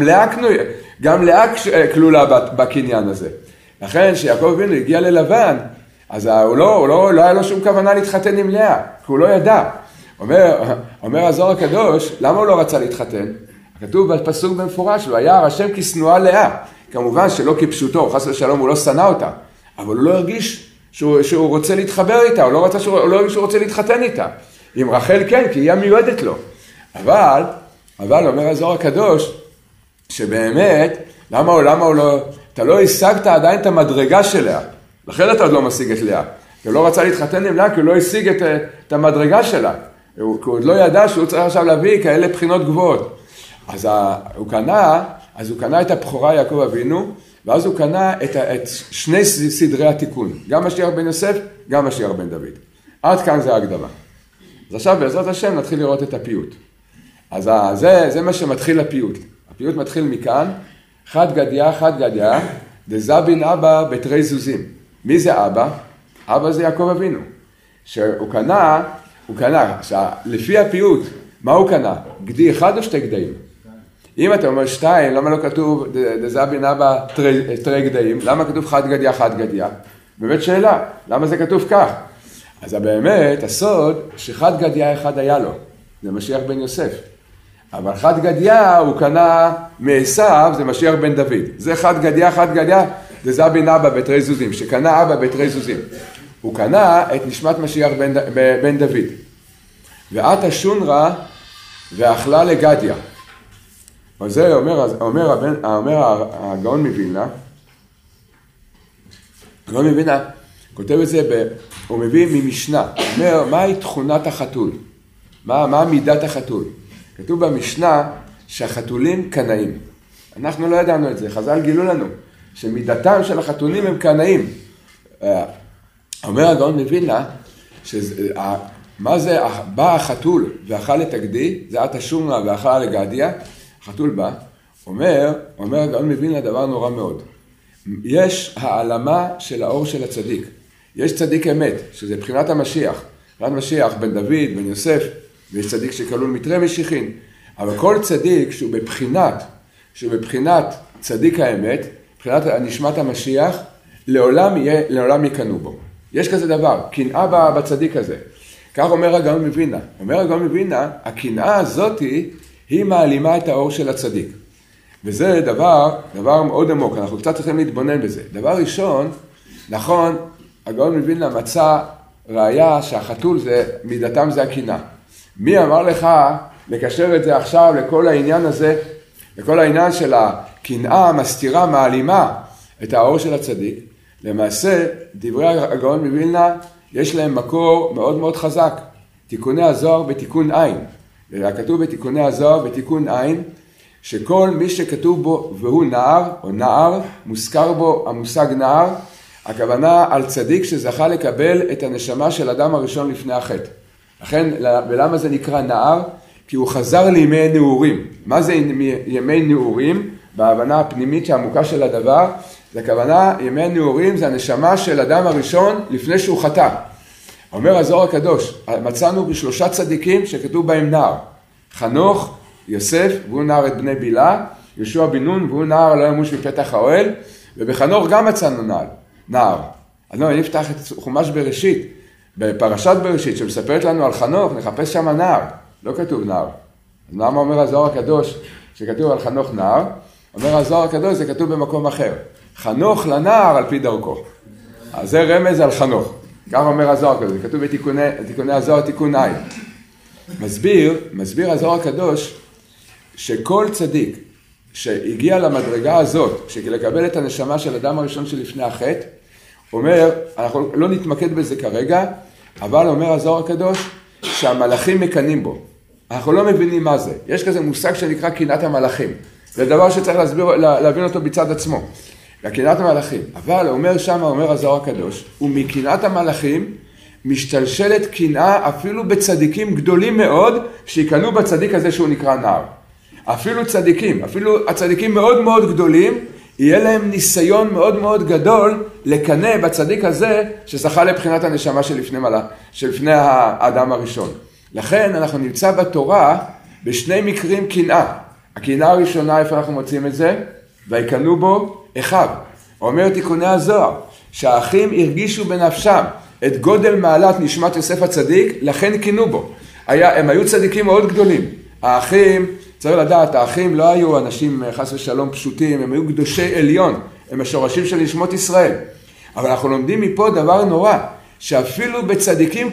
גם לאה כלולה בקניין הזה. לכן שיעקב אבינו הגיע ללבן, אז לא היה לו שום כוונה להתחתן עם לאה, כי הוא לא ידע. אומר הזוהר הקדוש, למה הוא לא רצה להתחתן? כתוב בפסוק במפורש, והיה השם כשנואה לאה. כמובן שלא כפשוטו, חס ושלום הוא לא שנא אותה, אבל הוא לא הרגיש שהוא רוצה להתחבר איתה, הוא לא הרגיש שהוא רוצה להתחתן איתה. עם רחל כן, כי היא המיועדת לו. אבל אומר הזוהר הקדוש, שבאמת, למה הוא לא, אתה לא השגת עדיין את המדרגה של לאה. לכן אתה עוד לא משיג את לאה. כי הוא לא רצה להתחתן עם לאה, כי הוא לא השיג את המדרגה שלה. הוא עוד לא ידע שהוא צריך עכשיו להביא כאלה בחינות גבוהות. אז הוא קנה את הבכורה יעקב אבינו, ואז הוא קנה את שני סדרי התיקון. גם משיח בן יוסף, גם משיח בן דוד. עד כאן זה ההקדמה. אז עכשיו בעזרת השם נתחיל לראות את הפיוט. אז זה מה שמתחיל הפיוט. הפיוט מתחיל מכאן, חד גדיה, דזבין אבא בתרי זוזים. מי זה אבא? אבא זה יעקב אבינו. שהוא קנה, לפי הפיוט, מה הוא קנה? גדי אחד או שתי גדיים? אם אתה אומר שתיים, למה לא כתוב דזבין אבא תרי גדיים? למה כתוב חד גדיה? באמת שאלה, למה זה כתוב כך? אז באמת, הסוד שחד גדיה אחד היה לו, זה משיח בן יוסף. אבל חד גדיה הוא קנה מעשיו, זה משיח בן דוד. זה חד גדיה, זה זבין אבא בתרי זוזים, שקנה אבא בתרי זוזים. הוא קנה את נשמת משיח בן דוד. ועתה שונרה ואכלה לגדיה. וזה אומר הגאון מווילנה, כותב את זה, הוא מביא ממשנה, הוא אומר, מהי תכונת החתול? מה מידת החתול? כתוב במשנה שהחתולים קנאים. אנחנו לא ידענו את זה, חז"ל גילו לנו, שמידתם של החתולים הם קנאים. אומר הגאון מווילנה, מה זה, בא החתול ואכל את הגדי, זה עתה שומרה ואכלה לגדיה, החתול בא, אומר הגאון מווילנה דבר נורא מאוד. יש העלמה של האור של הצדיק. יש צדיק אמת, שזה בחינת המשיח. בחינת משיח, בן דוד, בן יוסף, ויש צדיק שכלול מתרי משיחין. אבל כל צדיק שהוא בבחינת צדיק האמת, בבחינת נשמת המשיח, לעולם יקנו בו. יש כזה דבר, קנאה בצדיק הזה. כך אומר הגאון מווילנה. אומר הגאון מווילנה, הקנאה הזאת היא מעלימה את האור של הצדיק. וזה דבר מאוד עמוק, אנחנו קצת צריכים להתבונן בזה. דבר ראשון, נכון, הגאון מווילנה מצא ראיה שהחתול זה, מידתם זה הקנאה. מי אמר לך לקשר את זה עכשיו לכל העניין הזה, לכל העניין של הקנאה, מסתירה, מעלימה את האור של הצדיק? למעשה, דברי הגאון מווילנה, יש להם מקור מאוד מאוד חזק. תיקוני הזוהר בתיקון עין. כתוב בתיקוני הזוהר בתיקון עין, שכל מי שכתוב בו והוא נער או נער, מוזכר בו המושג נער, הכוונה על צדיק שזכה לקבל את הנשמה של אדם הראשון לפני החטא. לכן, ולמה זה נקרא נער? כי הוא חזר לימי נעורים. מה זה ימי נעורים? בהבנה הפנימית שהעמוקה של הדבר, זה הכוונה, ימי נעורים זה הנשמה של אדם הראשון לפני שהוא חטא. אומר הזוהר הקדוש, מצאנו בשלושה צדיקים שכתוב בהם נער. חנוך, יוסף, והוא נער את בני בילה, יהושע בן נון, והוא נער לא ימוש מפתח האוהל, ובחנוך גם מצאנו נער. אז לא, נפתח את חומש בראשית, בפרשת בראשית, שמספרת לנו על חנוך, נחפש שם נער. לא כתוב נער. אז למה אומר הזוהר הקדוש שכתוב על חנוך נער? אומר הזוהר הקדוש, זה כתוב במקום אחר. חנוך לנער על פי דרכו. אז זה רמז על חנוך. כך אומר הזוהר הקדוש, זה כתוב בתיקוני הזוהר תיקון עין. מסביר הזוהר הקדוש שכל צדיק שהגיע למדרגה הזאת, שלקבל את הנשמה של אדם הראשון שלפני החטא, אומר, אנחנו לא נתמקד בזה כרגע, אבל אומר הזוהר הקדוש שהמלאכים מקנים בו. אנחנו לא מבינים מה זה. יש כזה מושג שנקרא קנאת המלאכים. זה דבר שצריך להבין אותו בצד עצמו. קנאת המלאכים. אבל אומר הזוהר הקדוש, ומקנאת המלאכים משתלשלת קנאה אפילו בצדיקים גדולים מאוד, שיקנו בצדיק הזה שהוא נקרא נער. אפילו הצדיקים מאוד מאוד גדולים, יהיה להם ניסיון מאוד מאוד גדול לקנא בצדיק הזה שזכה לבחינת הנשמה שלפני האדם הראשון. לכן אנחנו נמצא בתורה בשני מקרים קנאה. הקנאה הראשונה, איפה אנחנו מוצאים את זה? ויקנו בו אחיו. אומר תיקוני הזוהר, שהאחים הרגישו בנפשם את גודל מעלת נשמת יוסף הצדיק, לכן קנו בו. הם היו צדיקים מאוד גדולים. האחים, צריך לדעת, האחים לא היו אנשים חס ושלום פשוטים, הם היו קדושי עליון, הם השורשים של נשמות ישראל. אבל אנחנו לומדים מפה דבר נורא, שאפילו בצדיקים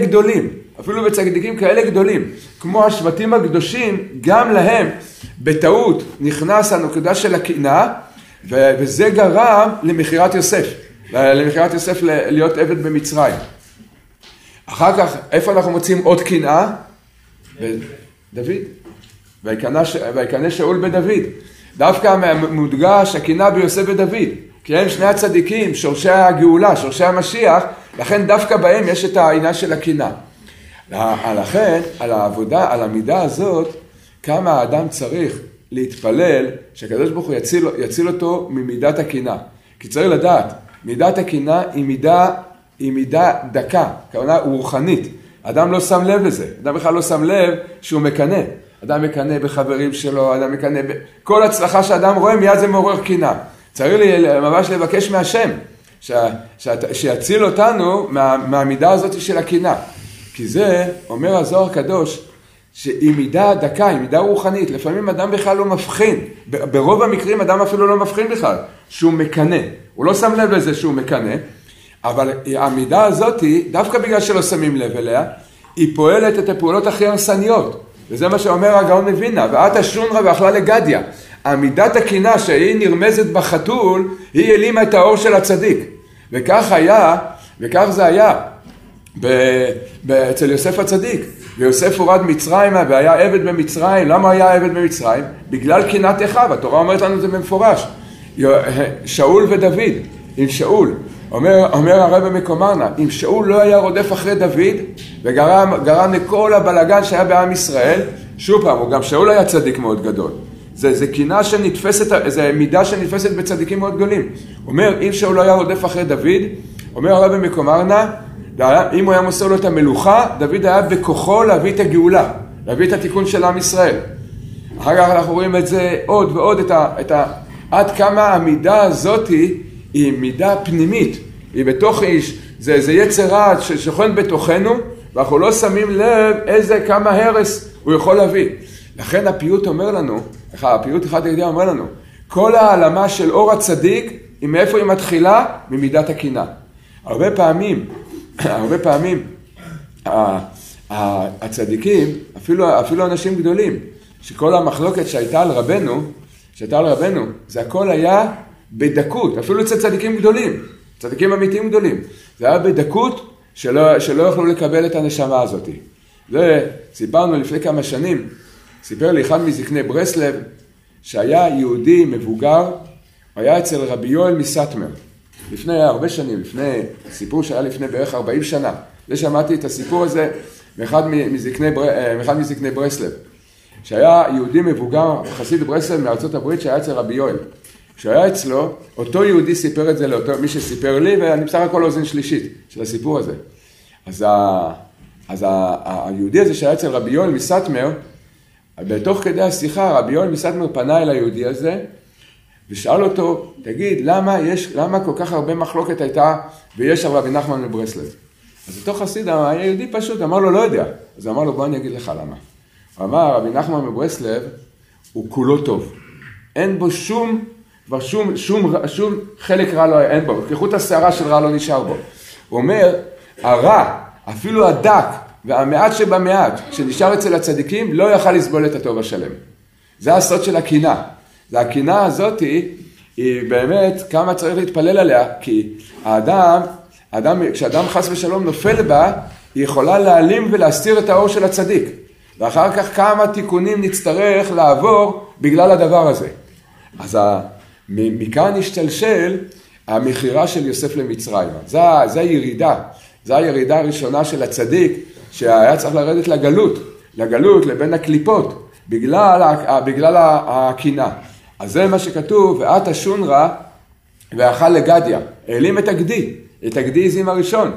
כאלה גדולים, כמו השבטים הקדושים, גם להם בטעות נכנס הנקודה של הקנאה, וזה גרם למכירת יוסף להיות עבד במצרים. אחר כך, איפה אנחנו מוצאים עוד קנאה? דוד. ויקנא שאול בדוד. דווקא מודגש הקנאה ביוסף ודוד. כי הם שני הצדיקים, שורשי הגאולה, שורשי המשיח, לכן דווקא בהם יש את העניין של הקנאה. לכן, על העבודה, על המידה הזאת, כמה האדם צריך להתפלל שהקדוש ברוך הוא יציל אותו ממידת הקנאה. כי צריך לדעת, מידת הקנאה היא מידה דקה, כוונה רוחנית. אדם לא שם לב לזה, אדם בכלל לא שם לב שהוא מקנא. אדם מקנא בחברים שלו, אדם מקנא כל הצלחה שאדם רואה, מיד זה מעורר קנאה. צריך ממש לבקש מהשם, שיציל אותנו מהמידה הזאת של הקנאה. כי זה, אומר הזוהר הקדוש, שהיא מידה דקה, היא מידה רוחנית. לפעמים אדם בכלל לא מבחין, ברוב המקרים אדם אפילו לא מבחין בכלל, שהוא מקנא. הוא לא שם לב לזה שהוא מקנא, אבל המידה הזאת, דווקא בגלל שלא שמים לב אליה, היא פועלת את הפעולות הכי הרסניות. וזה מה שאומר הגאון מווילנה, ואת השונרה ואכלה לגדיה. המידת הקנאה שהיא נרמזת בחתול, היא העלימה את האור של הצדיק. וכך זה היה אצל יוסף הצדיק. ויוסף הורד מצרימה והיה עבד במצרים. למה היה עבד במצרים? בגלל קנאת אחיו. התורה אומרת לנו זה במפורש. שאול ודוד, עם שאול. אומר הרב מקומרנה, אם שאול לא היה רודף אחרי דוד, וגרם לכל הבלגן שהיה בעם ישראל, שוב פעם, גם שאול היה צדיק מאוד גדול. זה קנאה שנתפסת, זה מידה שנתפסת בצדיקים מאוד גדולים. אומר, אם שאול לא היה רודף אחרי דוד, אומר הרב מקומרנה, אם הוא היה מוסר לו את המלוכה, דוד היה בכוחו להביא את הגאולה, להביא את התיקון של עם ישראל. אחר כך אנחנו רואים את זה עוד ועוד, עד כמה המידה הזאת היא מידה פנימית, היא בתוך איש, זה יצר רע ששוכן בתוכנו, ואנחנו לא שמים לב כמה הרס הוא יכול להביא. לכן הפיוט אומר לנו, הפיוט אחד הידיעה אומר לנו, כל העלמה של אור הצדיק, היא מאיפה היא מתחילה? ממידת הקנאה. הרבה פעמים הצדיקים, אפילו אנשים גדולים, שכל המחלוקת שהייתה על רבנו, זה הכל היה בדקות, אפילו אצל צדיקים גדולים, צדיקים אמיתיים גדולים. זה היה בדקות שלא יכלו לקבל את הנשמה הזאת. זה סיפרנו לפני כמה שנים, סיפר לי אחד מזקני ברסלב, שהיה יהודי מבוגר, היה אצל רבי יואל מסטמר, לפני הרבה שנים, לפני סיפור שהיה לפני בערך 40 שנה. זה שמעתי את הסיפור הזה מאחד מזקני ברסלב, שהיה יהודי מבוגר, חסיד ברסלב מארצות הברית, שהיה אצל רבי יואל. כשהיה אצלו, אותו יהודי סיפר את זה לאותו מי שסיפר לי, ואני בסך הכל אוזן שלישית של הסיפור הזה. אז היהודי הזה שהיה אצל רבי יואל מסטמר, בתוך כדי השיחה, רבי יואל מסטמר פנה אל היהודי הזה, ושאל אותו, תגיד, למה כל כך הרבה מחלוקת הייתה ויש על רבי נחמן מברסלב? אז אותו חסיד היה יהודי פשוט, אמר לו, לא יודע. אז אמר לו, בוא אני אגיד לך למה. הוא אמר, רבי נחמן מברסלב הוא כולו טוב. אין בו שום חלק רע לא, אין בו. כחוט השערה של רע לא נשאר בו. הוא אומר, הרע, אפילו הדק והמעט שבמעט שנשאר אצל הצדיקים, לא יוכל לסבול את הטוב השלם. זה הסוד של הקינה. והקינה הזאת היא באמת כמה צריך להתפלל עליה, כי כשאדם חס ושלום נופל בה, היא יכולה להעלים ולהסתיר את האור של הצדיק. ואחר כך כמה תיקונים נצטרך לעבור בגלל הדבר הזה. אז מכאן השתלשל המכירה של יוסף למצרים. זה הירידה. זה הירידה הראשונה של הצדיק, שהיה צריך לרדת לגלות לבין הקליפות, בגלל הקינה. אז זה מה שכתוב, ואת השונרה ואכל לגדיה. העלים את הגדי הזים הראשון,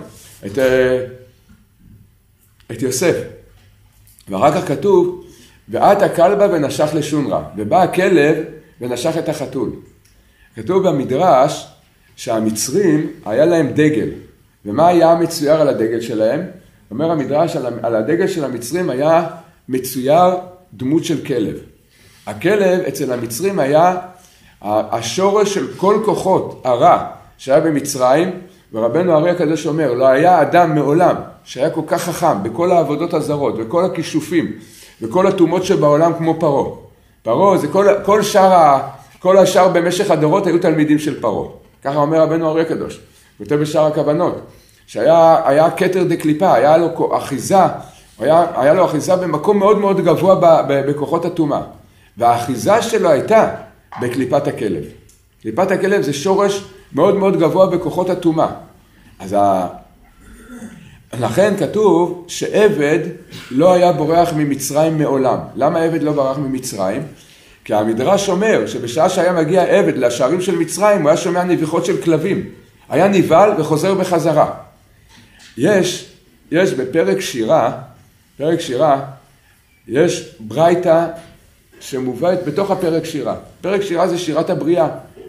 את יוסף. ואחר כך כתוב, ואת הכלבה ונשך לשונרה, ובא הכלב ונשך את החתול. כתוב במדרש שהמצרים היה להם דגל. ומה היה מצויר על הדגל שלהם? אומר המדרש, על הדגל של המצרים היה מצויר דמות של כלב. הכלב אצל המצרים היה השורש של כל כוחות הרע שהיה במצרים, ורבנו הרי הקדוש אומר, לא היה אדם מעולם שהיה כל כך חכם בכל העבודות הזרות וכל הכישופים וכל התאומות שבעולם כמו פרעה. פרעה זה כל השאר במשך הדורות היו תלמידים של פרעה. ככה אומר רבנו הרי הקדוש. כותב בשאר הכוונות, שהיה כתר דקליפה, היה לו אחיזה במקום מאוד מאוד גבוה בכוחות התאומה. והאחיזה שלו הייתה בקליפת הכלב. קליפת הכלב זה שורש מאוד מאוד גבוה בכוחות התאומה. אז לכן כתוב שעבד לא היה בורח ממצרים מעולם. למה עבד לא ברח ממצרים? כי המדרש אומר שבשעה שהיה מגיע עבד לשערים של מצרים, הוא היה שומע נביחות של כלבים. היה נבהל וחוזר בחזרה. יש בפרק שירה, יש ברייתא שמובאת בתוך הפרק שירה. פרק שירה זה שירת הבריאה.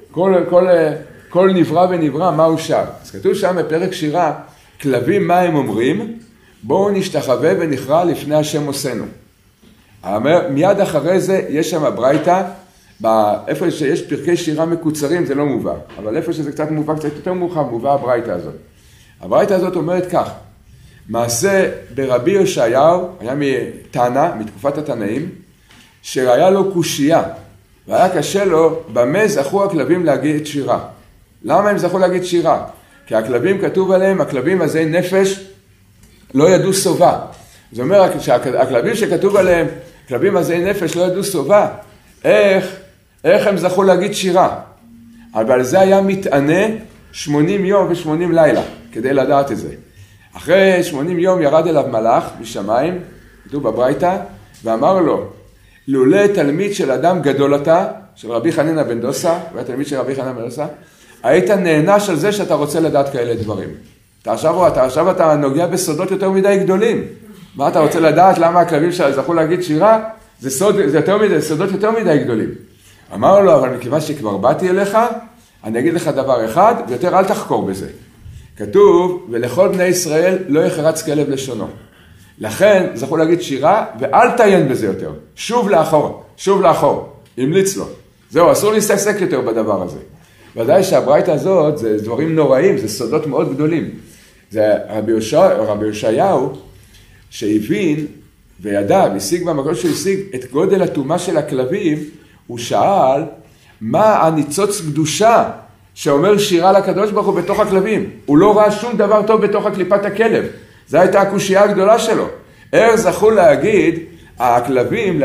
כל נברא ונברא, מה הוא שר? אז כתוב שם בפרק שירה, כלבים מה הם אומרים? בואו נשתחווה ונכרע לפני השם עושנו. מיד אחרי זה יש שם ברייתא, איפה שיש פרקי שירה מקוצרים זה לא מובא, אבל איפה שזה קצת מובא, קצת יותר מאוחר, מובא הברייתא הזאת. הברייתא הזאת אומרת כך, מעשה ברבי ישעיהו, היה מתקופת התנאים, שהיה לו קושייה, והיה קשה לו, במה זכו הכלבים להגיד שירה? למה הם זכו להגיד שירה? כי הכלבים כתוב עליהם, הכלבים עזי נפש לא ידעו סובה. זאת אומרת, שהכלבים שכתוב עליהם, כלבים עזי נפש לא ידעו סובה, איך הם זכו להגיד שירה? אבל זה היה מתענה 80 יום ו80 לילה, כדי לדעת את זה. אחרי 80 יום ירד אליו מלאך משמיים, כתוב בברייתא, ואמר לו, לולא תלמיד של אדם גדול אתה, של רבי חנינא בן דוסא, הוא היה תלמיד של רבי חנינא בן דוסא, היית נענש על זה שאתה רוצה לדעת כאלה דברים. עכשיו אתה נוגע בסודות יותר מדי גדולים. מה אתה רוצה לדעת? למה הכלבים שזכו להגיד שירה? זה סודות יותר מדי גדולים. אמר לו, אבל מכיוון שכבר באתי אליך, אני אגיד לך דבר אחד, ויותר אל תחקור בזה. כתוב, ולכל בני ישראל לא יחרץ כלב לשונו. לכן זכו להגיד שירה, ואל תעיין בזה יותר. שוב לאחור, המליץ לו. זהו, אסור להסתעסק יותר בדבר הזה. ודאי שהברייתא הזאת, זה דברים נוראים, זה סודות מאוד גדולים. זה רבי ישעיהו, שהבין וידע, השיג במקום שהוא השיג את גודל התאומה של הכלבים, הוא שאל, מה הניצוץ קדושה שאומר שירה לקדוש ברוך הוא בתוך הכלבים? הוא לא ראה שום דבר טוב בתוך הקליפת הכלב. זו הייתה הקושייה הגדולה שלו. איך זכו להגיד, הכלבים,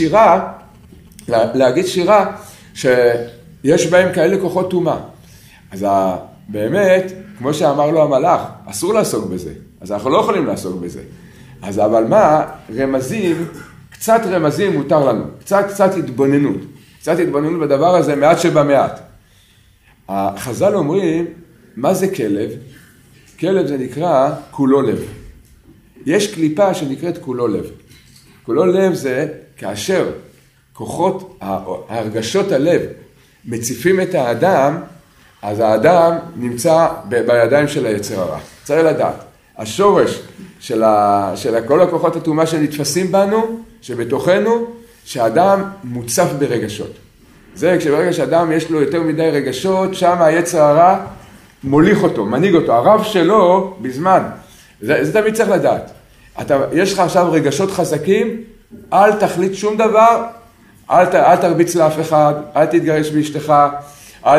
להגיד שירה שיש בהם כאלה כוחות תאומה. אז באמת, כמו שאמר לו המלאך, אסור לעסוק בזה. אז אנחנו לא יכולים לעסוק בזה. אז אבל מה? קצת רמזים מותר לנו. קצת התבוננות. קצת התבוננות בדבר הזה, מעט שבמעט. החז"ל אומרים, מה זה כלב? כלב זה נקרא כולו לב. יש קליפה שנקראת כולו לב. כולו לב זה כאשר כוחות, הרגשות הלב מציפים את האדם, אז האדם נמצא בידיים של היצר הרע. צריך לדעת, השורש של כל הכוחות הטומאה שנתפסים בנו, שבתוכנו, שהאדם מוצף ברגשות. זה כשברגע שאדם יש לו יותר מדי רגשות, שם היצר הרע מוליך אותו, מנהיג אותו. הרב שלו בזמן, זה תמיד צריך לדעת. יש לך עכשיו רגשות חזקים, אל תחליט שום דבר, אל תרביץ לאף אחד, אל תתגרש באשתך, אל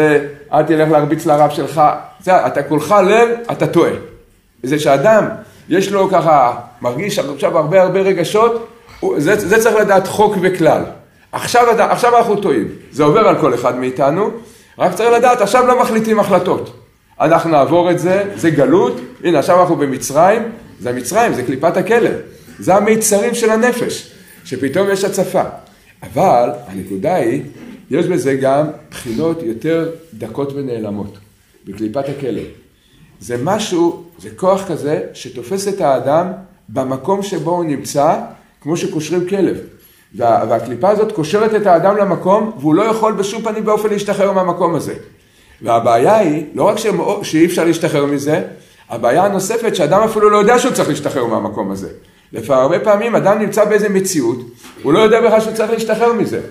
תלך להרביץ לרב שלך. אתה כולך לב, אתה טועה. זה שאדם יש לו ככה, מרגיש עכשיו הרבה רגשות, זה צריך לדעת חוק וכלל. עכשיו אנחנו טועים, זה עובר על כל אחד מאיתנו, רק צריך לדעת, עכשיו לא מחליטים החלטות. אנחנו נעבור את זה, זה גלות, הנה עכשיו אנחנו במצרים, זה המצרים, זה קליפת הכלב, זה המיצרים של הנפש, שפתאום יש הצפה. אבל הנקודה היא, יש בזה גם בחינות יותר דקות ונעלמות, בקליפת הכלב. זה משהו, זה כוח כזה שתופס את האדם במקום שבו הוא נמצא, כמו שקושרים כלב. והקליפה הזאת קושרת את האדם למקום, והוא לא יכול בשום פנים באופן להשתחרר מהמקום הזה. והבעיה היא, לא רק שאי אפשר להשתחרר מזה, הבעיה הנוספת שאדם אפילו לא יודע שהוא צריך להשתחרר מהמקום הזה. הרבה פעמים אדם נמצא באיזה מציאות, הוא לא יודע בכלל שהוא צריך להשתחרר מזה.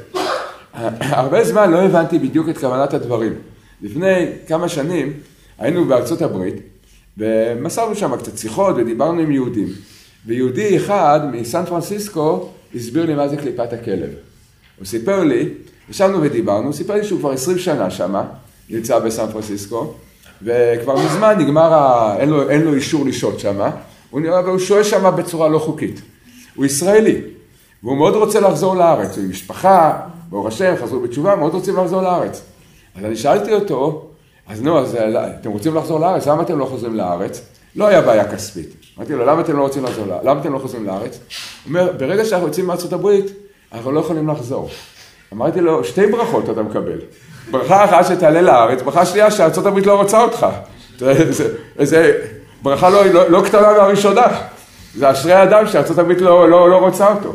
הרבה זמן לא הבנתי בדיוק את כוונת הדברים. לפני כמה שנים היינו בארצות הברית, ומסרנו שם קצת שיחות ודיברנו עם יהודים. ויהודי אחד מסן פרנסיסקו הסביר לי מה זה קליפת הכלב. הוא סיפר לי, ישבנו ודיברנו, הוא סיפר לי שהוא כבר 20 שנה שם, נמצא בסן פרנסיסקו, וכבר מזמן נגמר, אין לו אישור לשהות שם, והוא שוהה שם בצורה לא חוקית. הוא ישראלי, והוא מאוד רוצה לחזור לארץ, הוא עם משפחה, ברוך השם, חזרו בתשובה, מאוד רוצים לחזור לארץ. אז אני שאלתי אותו, אז אתם רוצים לחזור לארץ? למה אתם לא חוזרים לארץ? לא היה בעיה כספית. אמרתי לו, למה אתם לא רוצים לחזור לארץ? למה אתם לא חוזרים לארץ? הוא אומר, ברגע שאנחנו יוצאים מארצות הברית, אנחנו לא יכולים לחזור. אמרתי לו, 2 ברכות אתה מקבל. ברכה אחת שתעלה לארץ, ברכה שנייה שארצות הברית לא רוצה אותך. זה ברכה לא קטנה מהראשונה. זה אשרי האדם שארצות הברית לא רוצה אותו.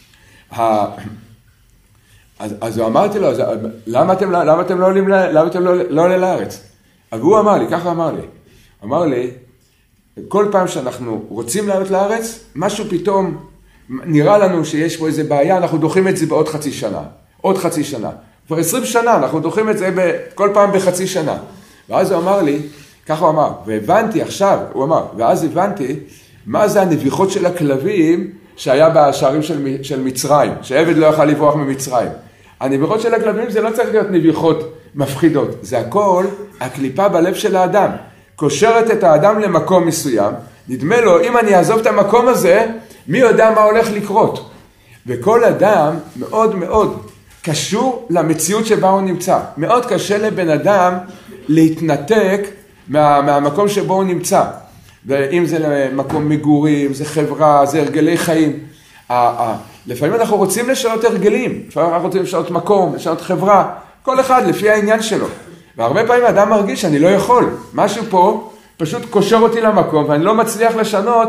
אז הוא אמרתי לו, למה אתם לא עולים לארץ? אבל הוא אמר לי, ככה אמר לי, כל פעם שאנחנו רוצים לעלות לארץ, משהו פתאום נראה לנו שיש פה איזה בעיה, אנחנו דוחים את זה בעוד חצי שנה, עוד חצי שנה. כבר 20 שנה, אנחנו דוחים את זה כל פעם בחצי שנה. ואז הוא אמר לי, ככה הוא אמר, והבנתי עכשיו, הוא אמר, ואז הבנתי מה זה הנביחות של הכלבים שהיה בשערים של מצרים, שעבד לא יכל לברוח ממצרים. הנביחות של הכלבים זה לא צריך להיות נביחות מפחידות, זה הכל הקליפה בלב של האדם. קושרת את האדם למקום מסוים, נדמה לו, אם אני אעזוב את המקום הזה, מי יודע מה הולך לקרות. וכל אדם מאוד מאוד קשור למציאות שבה הוא נמצא. מאוד קשה לבן אדם להתנתק מהמקום שבו הוא נמצא. ואם זה מקום מגורים, זה חברה, זה הרגלי חיים. לפעמים אנחנו רוצים לשנות הרגלים, לפעמים אנחנו רוצים לשנות מקום, לשנות חברה, כל אחד לפי העניין שלו. והרבה פעמים האדם מרגיש שאני לא יכול. משהו פה פשוט קושר אותי למקום, ואני לא מצליח לשנות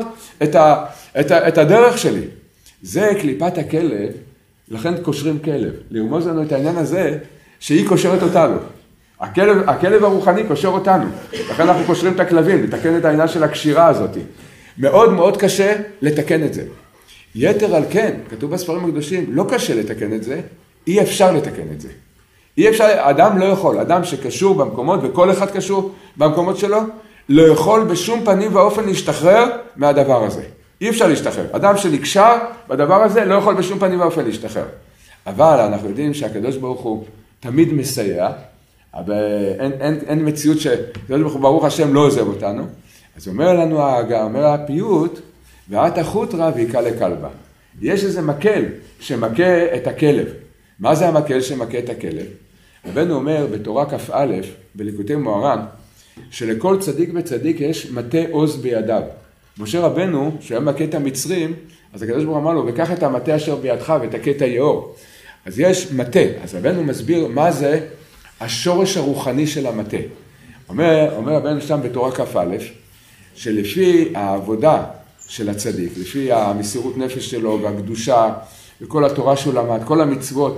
את הדרך שלי. זה קליפת הכלב, לכן קושרים כלב. לרמוז לנו את העניין הזה, שהיא קושרת אותנו. הכלב הרוחני קושר אותנו. לכן אנחנו קושרים את הכלבים, לתקן את העניין של הקשירה הזאת. מאוד מאוד קשה לתקן את זה. יתר על כן, כתוב בספרים הקדושים, לא קשה לתקן את זה, אי אפשר לתקן את זה. אי אפשר, אדם לא יכול, אדם שקשור במקומות, וכל אחד קשור במקומות שלו, לא יכול בשום פנים ואופן להשתחרר מהדבר הזה. אי אפשר להשתחרר. אדם שנקשר בדבר הזה לא יכול בשום פנים ואופן להשתחרר. אבל אנחנו יודעים שהקדוש ברוך הוא תמיד מסייע, אבל אין מציאות שקדוש ברוך הוא ברוך השם לא עוזב אותנו. אז אומר לנו אומר הפיוט, ואת החוטרה ויקה לכלבה. יש איזה מקל שמכה את הכלב. מה זה המקל שמכה את הכלב? רבנו אומר בתורה כ"א, בליקוטי מוהר"ן, שלכל צדיק וצדיק יש מטה עוז בידיו. משה רבנו, שהיה מכה את המצרים, אז הקדוש ברוך הוא אמר לו, וקח את המטה אשר בידך ותכה את היאור. אז יש מטה, אז רבנו מסביר מה זה השורש הרוחני של המטה. אומר רבנו שם בתורה כ"א, שלפי העבודה של הצדיק, לפי המסירות נפש שלו והקדושה וכל התורה שהוא למד, כל המצוות,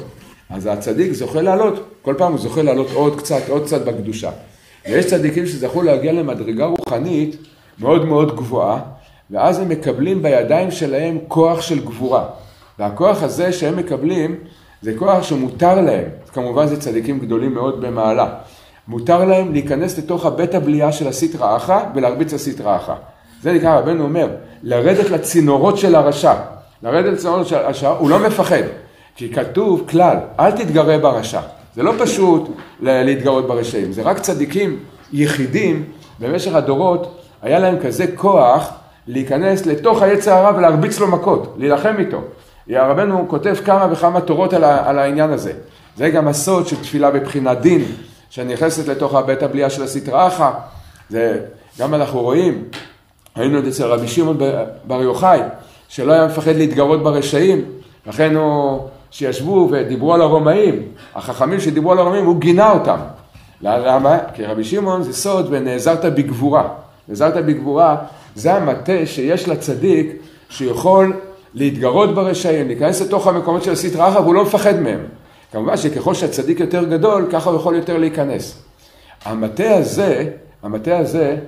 אז הצדיק זוכה לעלות, כל פעם הוא זוכה לעלות עוד קצת בקדושה. ויש צדיקים שזכו להגיע למדרגה רוחנית מאוד מאוד גבוהה, ואז הם מקבלים בידיים שלהם כוח של גבורה. והכוח הזה שהם מקבלים, זה כוח שמותר להם, כמובן זה צדיקים גדולים מאוד במעלה, מותר להם להיכנס לתוך הבית הבליעה של הסטרא אחרא ולהרביץ הסטרא אחרא. זה נקרא, רבנו אומר, לרדת לצינורות של הרשע. לרדת לצינורות של הרשע, הוא לא מפחד. כי כתוב כלל, אל תתגרה ברשע. זה לא פשוט להתגרות ברשעים, זה רק צדיקים יחידים במשך הדורות, היה להם כזה כוח להיכנס לתוך היצר הרע ולהרביץ לו מכות, להילחם איתו. רבנו כותב כמה וכמה תורות על העניין הזה. זה גם הסוד של תפילה בבחינת דין, שנכנסת לתוך הבית הבליעה של הסטרא אחרא. זה גם אנחנו רואים, היינו אצל רבי שמעון בר יוחאי, שלא היה מפחד להתגרות ברשעים, לכן שישבו ודיברו על הרומאים, החכמים שדיברו על הרומאים, הוא גינה אותם. למה? כי רבי שמעון זה סוד ונעזרת בגבורה. נעזרת בגבורה, זה המטה שיש לצדיק שיכול להתגרות ברשעים, להיכנס לתוך המקומות של הסטרא אחרא, והוא לא מפחד מהם. כמובן שככל שהצדיק יותר גדול, ככה הוא יכול יותר להיכנס. המטה הזה,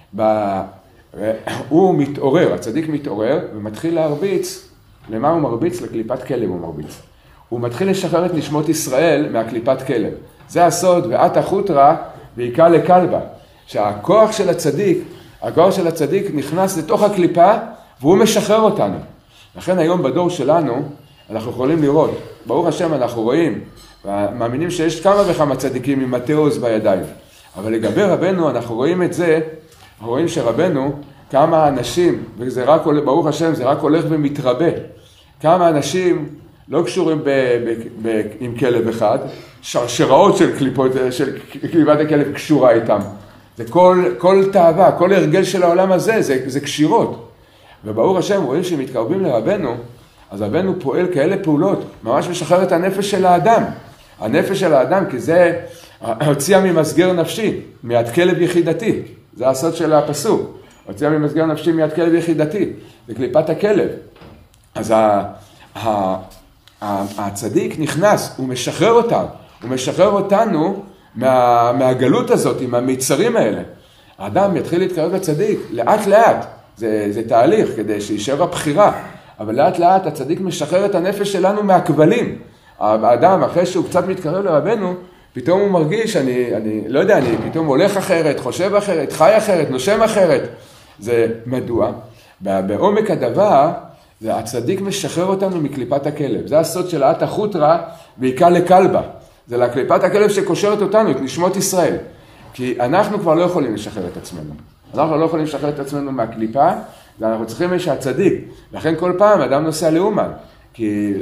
הוא מתעורר, הצדיק מתעורר ומתחיל להרביץ. למה הוא מרביץ? לקליפת כלב הוא מרביץ. הוא מתחיל לשחרר את נשמות ישראל מהקליפת כלב. זה הסוד, ואתא חוטרא ויקרא לכלבא. שהכוח של הצדיק נכנס לתוך הקליפה והוא משחרר אותנו. לכן היום בדור שלנו אנחנו יכולים לראות, ברוך השם אנחנו רואים, ומאמינים שיש כמה וכמה צדיקים עם מטה עוז בידיים. אבל לגבי רבנו אנחנו רואים את זה, אנחנו רואים שרבנו, כמה אנשים, וזה רק, ברוך השם, זה רק הולך ומתרבה. כמה אנשים לא קשורים עם כלב אחד, שרשראות של קליפת הכלב קשורה איתם. זה כל תאווה, כל הרגל של העולם הזה, זה קשירות. וברוך השם, רואים שמתקרבים לרבנו, אז רבנו פועל כאלה פעולות, ממש משחרר את הנפש של האדם. הנפש של האדם, כי זה הוציאה ממסגר נפשי, מיד כלב יחידתי. זה הסוד של הפסוק. הוציאה ממסגר נפשי מיד כלב יחידתי. זה קליפת הכלב. אז הצדיק נכנס, הוא משחרר אותם. הוא משחרר אותנו מהגלות הזאת, מהמיצרים האלה. האדם יתחיל להתקרב לצדיק, לאט לאט. זה תהליך כדי שישאר הבחירה. אבל לאט לאט הצדיק משחרר את הנפש שלנו מהכבלים. האדם אחרי שהוא קצת מתקרב לרבנו, פתאום הוא מרגיש, אני לא יודע, אני פתאום הולך אחרת, חושב אחרת, חי אחרת, נושם אחרת. זה מדוע? בעומק הדבר, הצדיק משחרר אותנו מקליפת הכלב. זה הסוד של אתא חוטרא ויקרא לכלבא. זה לקליפת הכלב שקושרת אותנו, את נשמות ישראל. כי אנחנו כבר לא יכולים לשחרר את עצמנו. אנחנו לא יכולים לשחרר את עצמנו מהקליפה, ואנחנו צריכים שהצדיק. לכן כל פעם אדם נוסע לאומן. כי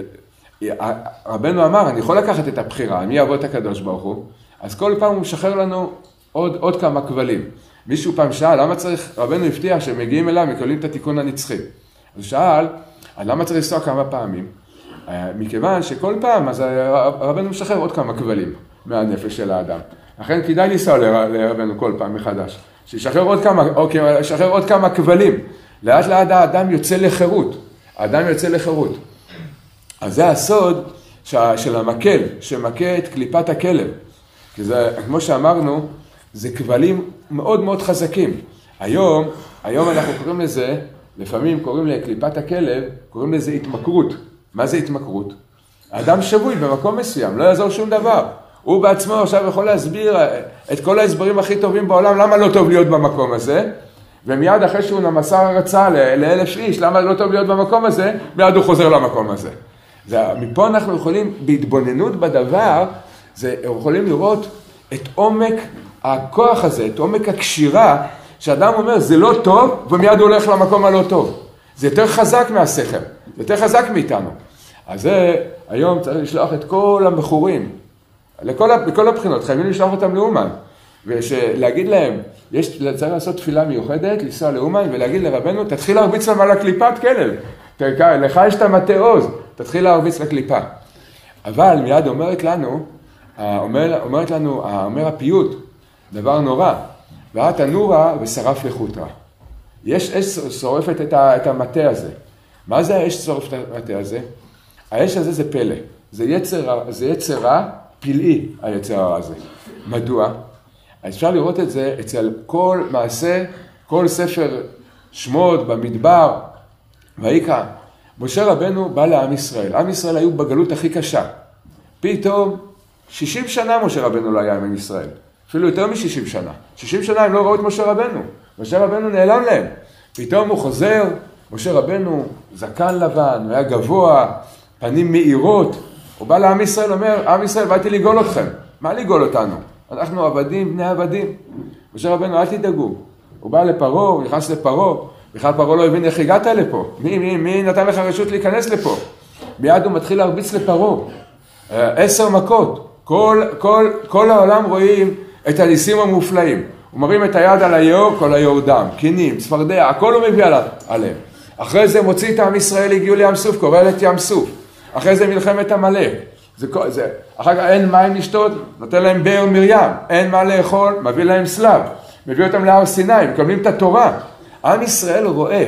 רבנו אמר, אני יכול לקחת את הבחירה, מי יעבוד את הקדוש ברוך הוא, אז כל פעם הוא משחרר לנו עוד כמה כבלים. מישהו פעם שאל, למה צריך, רבנו הבטיח שמגיעים אליו, מקבלים את התיקון הנצחי. אז שאל, למה צריך לנסוע כמה פעמים? מכיוון שכל פעם, אז רבנו משחרר עוד כמה כבלים מהנפש של האדם. לכן כדאי לנסוע לרבנו כל פעם מחדש. שישחרר עוד כמה כבלים. לאט לאט האדם יוצא לחירות. האדם יוצא לחירות. אז זה הסוד של המקל, שמכה את קליפת הכלב. כי זה, כמו שאמרנו, זה כבלים מאוד מאוד חזקים. היום אנחנו קוראים לזה, לפעמים קוראים לקליפת הכלב, קוראים לזה התמכרות. מה זה התמכרות? האדם שבוי במקום מסוים, לא יעזור שום דבר. הוא בעצמו עכשיו יכול להסביר את כל ההסברים הכי טובים בעולם, למה לא טוב להיות במקום הזה, ומיד אחרי שהוא מסר הרצאה ל1,000 איש, למה לא טוב להיות במקום הזה, מיד הוא חוזר למקום הזה. מפה אנחנו יכולים, בהתבוננות בדבר, יכולים לראות את עומק הכוח הזה, את עומק הקשירה, שאדם אומר, זה לא טוב, ומיד הוא הולך למקום הלא טוב. זה יותר חזק מהשכל, זה יותר חזק מאיתנו. אז זה, היום צריך לשלוח את כל המכורים, לכל הבחינות, חייבים לשלוח אותם לאומן, ולהגיד להם, צריך לעשות תפילה מיוחדת, לנסוע לאומן, ולהגיד לרבנו, תתחיל להרביץ להם על הקליפת כלב, לך יש את המטה עוז, תתחיל להרביץ לקליפה. אבל מיד אומרת לנו, אומר הפיוט, דבר נורא, ואתא נורא ושרף לחוטרא. יש אש שורפת את המטה הזה. מה זה האש שורפת את המטה הזה? האש הזה זה פלא. זה יצר רע פלאי, היצר הרע הזה. מדוע? אפשר לראות את זה אצל כל מעשה, כל ספר שמות במדבר, ויקרא. משה רבנו בא לעם ישראל. עם ישראל היו בגלות הכי קשה. פתאום 60 שנה משה רבנו לא היה עם ישראל. אפילו יותר מ-60 שנה. 60 שנה הם לא ראו את משה רבנו. משה רבנו נעלם להם. פתאום הוא חוזר, משה רבנו זקן לבן, הוא היה גבוה, פנים מאירות. הוא בא לעם ישראל, אומר, עם ישראל, באתי לגאול אתכם. מה לגאול אותנו? אנחנו עבדים, בני עבדים. משה רבנו, אל תדאגו. הוא בא לפרעה, הוא נכנס לפרעה. בכלל פרעה לא הבין איך הגעת לפה. מי נתן לך רשות להיכנס לפה? מיד הוא מתחיל להרביץ לפרעה. 10 מכות. כל העולם רואים את הניסים המופלאים. הוא מרים את היד על היאור, כל היאור דם, קינים, צפרדע, הכל הוא מביא עליהם. אחרי זה מוציא את עם ישראל, הגיעו לים סוף, קורא את ים סוף. אחרי זה מלחמת עמלק. אחר כך אין מים לשתות, נותן להם באר מרים, אין מה לאכול, מביא להם סלב, מביא אותם להר סיני, מקבלים את התורה. עם ישראל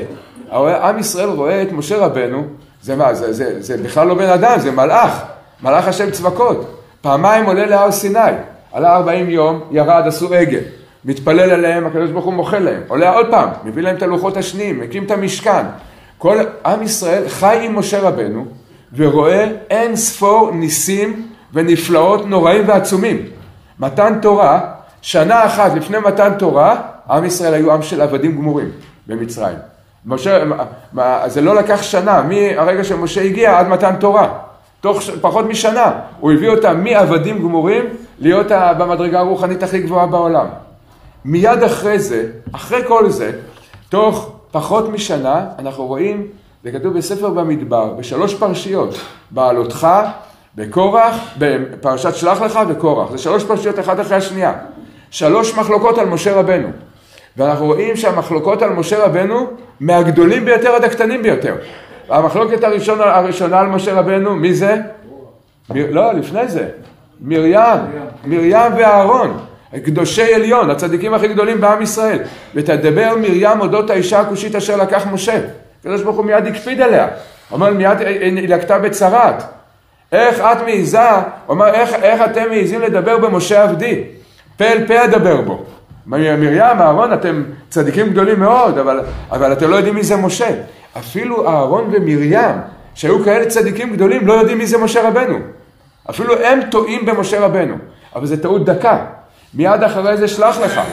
רואה את משה רבנו, זה מה? זה בכלל לא בן אדם, זה מלאך השם צבקות. פעמיים עולה להר סיני, עלה 40 יום, ירד, עשו עגל, מתפלל עליהם, הקדוש ברוך הוא מוחל להם, עולה עוד פעם, מביא להם את הלוחות השניים, מקים את המשכן. כל עם ישראל חי עם משה רבנו, ורואה אין ספור ניסים ונפלאות נוראים ועצומים. מתן תורה, שנה אחת לפני מתן תורה, עם ישראל היו עם של עבדים גמורים במצרים. זה לא לקח שנה, מהרגע שמשה הגיע עד מתן תורה. תוך פחות משנה, הוא הביא אותם מעבדים גמורים להיות במדרגה הרוחנית הכי גבוהה בעולם. מיד אחרי זה, אחרי כל זה, תוך פחות משנה, אנחנו רואים, זה כתוב בספר במדבר, ב3 פרשיות, בעלותך, בקורח, בפרשת שלח לך וקורח. זה 3 פרשיות אחת אחרי השנייה. 3 מחלוקות על משה רבנו. ואנחנו רואים שהמחלוקות על משה רבנו מהגדולים ביותר עד הקטנים ביותר. המחלוקת הראשונה על משה רבנו, מי זה? לא, לפני זה. מרים ואהרון, קדושי עליון, הצדיקים הכי גדולים בעם ישראל. ותדבר מרים אודות האישה הכושית אשר לקח משה. הקדוש ברוך הוא מיד הקפיד עליה. אומר, מיד היא לקטה בצרת. איך את מעיזה, אומר, איך אתם מעיזים לדבר במשה עבדי? פה אל פה אדבר בו. מרים, אהרון, אתם צדיקים גדולים מאוד, אבל אתם לא יודעים מי זה משה. אפילו אהרון ומרים, שהיו כאלה צדיקים גדולים, לא יודעים מי זה משה רבנו. אפילו הם טועים במשה רבנו. אבל זה טעות דקה. מיד אחרי זה שלח לך.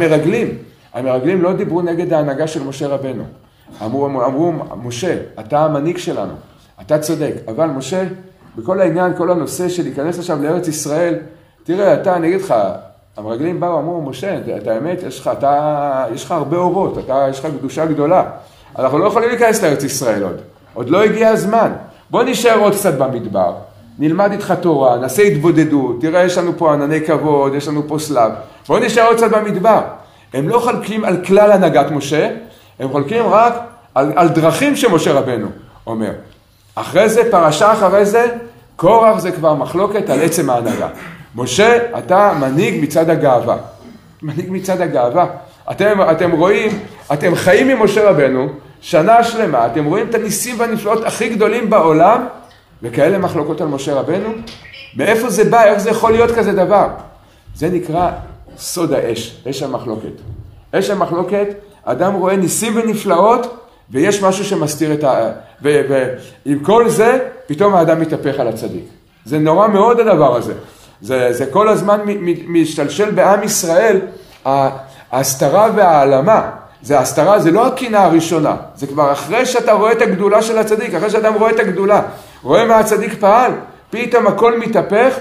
המרגלים לא דיברו נגד ההנהגה של משה רבנו. אמרו, משה, אתה המנהיג שלנו. אתה צודק. אבל משה, בכל העניין, כל הנושא של להיכנס עכשיו לארץ ישראל, תראה, אני אגיד לך, המרגלים באו, אמרו, משה, את האמת, יש לך הרבה אורות, יש לך קדושה גדולה. אנחנו לא יכולים להיכנס לארץ ישראל עוד לא הגיע הזמן. בוא נשאר עוד קצת במדבר, נלמד איתך תורה, נעשה התבודדות, תראה, יש לנו פה ענני כבוד, יש לנו פה סלב, בוא נשאר עוד קצת במדבר. הם לא חלקים על כלל הנהגת משה, הם חלקים רק על דרכים שמשה רבנו אומר. אחרי זה, פרשה אחרי זה, קורח זה כבר מחלוקת על עצם ההנהגה. משה, אתה מנהיג מצד הגאווה. מנהיג מצד הגאווה. אתם רואים, אתם חיים עם משה רבנו, שנה שלמה, אתם רואים את הניסים והנפלאות הכי גדולים בעולם, וכאלה מחלוקות על משה רבנו. מאיפה זה בא? איך זה יכול להיות כזה דבר? זה נקרא סוד האש, אש המחלוקת. אש המחלוקת, אדם רואה ניסים ונפלאות, ויש משהו שמסתיר את ועם כל זה, פתאום האדם מתהפך על הצדיק. זה נורא מאוד הדבר הזה. זה כל הזמן משתלשל בעם ישראל, ההסתרה והעלמה. ההסתרה זה לא הקנאה הראשונה, זה כבר אחרי שאתה רואה את הגדולה של הצדיק, אחרי שאדם רואה את הגדולה, רואה מה הצדיק פעל, פתאום הכל מתהפך,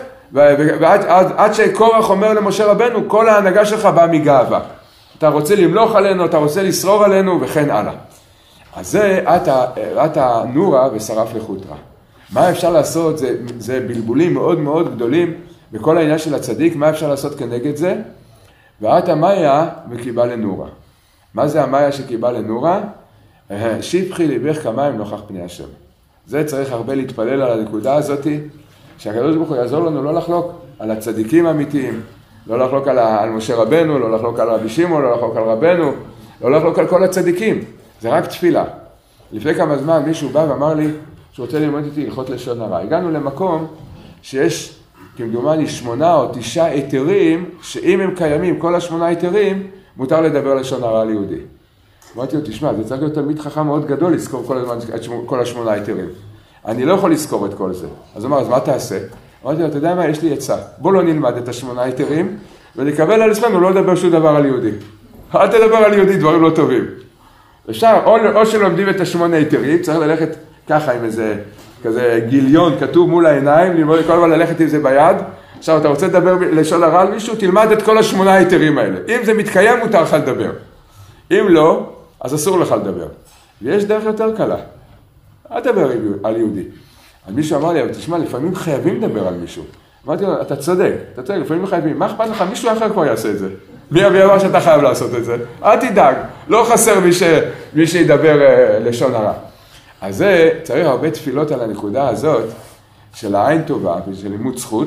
ועד שקורח אומר למשה רבנו, כל ההנהגה שלך באה מגאווה. אתה רוצה למלוך עלינו, אתה רוצה לשרור עלינו, וכן הלאה. אז זה עתה נורה ושרף לחוטרה. מה אפשר לעשות? זה בלבולים מאוד מאוד גדולים בכל העניין של הצדיק. מה אפשר לעשות כנגד זה? ועתה מאיה וקיבה לנורה. מה זה המאיה שקיבה לנורה? שפכי ליבך כמים נוכח פני השם. זה צריך הרבה להתפלל על הנקודה הזאת, שהקדוש ברוך הוא יעזור לנו לא לחלוק על הצדיקים האמיתיים, לא לחלוק על משה רבנו, לא לחלוק על רבי שמעון, לא לחלוק על רבנו, לא לחלוק על כל הצדיקים. זה רק תפילה. לפני כמה זמן מישהו בא ואמר לי, שרוצה ללמוד איתי הלכות לשון הרע. הגענו למקום שיש כמדומני 8 או 9 היתרים, שאם הם קיימים, כל 8 היתרים, מותר לדבר לשון הרע ליהודי. אמרתי לו, תשמע, זה צריך להיות תלמיד חכם מאוד גדול לזכור כל 8 היתרים. אני לא יכול לזכור את כל זה. אז הוא אמר, אז מה תעשה? אמרתי לו, אתה יודע מה, יש לי עצה. בוא לא נלמד את 8 היתרים, ונקבל על עצמנו לא לדבר שום דבר על יהודי. אל תדבר על יהודי, דברים לא טובים. אפשר, או שלומדים את 8 היתרים, צריך ללכת ככה עם איזה כזה גיליון כתוב מול העיניים, ללמוד כל הזמן ללכת עם זה ביד. עכשיו, אתה רוצה לדבר לשון הרע על מישהו, תלמד את כל 8 היתרים האלה. אם זה מתקיים, מותר לך לדבר. אם לא, אז אסור לך לדבר. ויש דרך יותר קלה. אל תדבר על יהודי. אז מישהו אמר לי, אבל תשמע, לפעמים חייבים לדבר על מישהו. אמרתי לו, אתה צודק, לפעמים חייבים. מה אכפת לך? מישהו אחר כבר יעשה את זה. מי אמר שאתה חייב לעשות את זה? אל תדאג, לא חסר מי שידבר לשון הרע. אז זה, צריך הרבה תפילות על הנקודה הזאת, של העין טובה ושל לימוד זכות,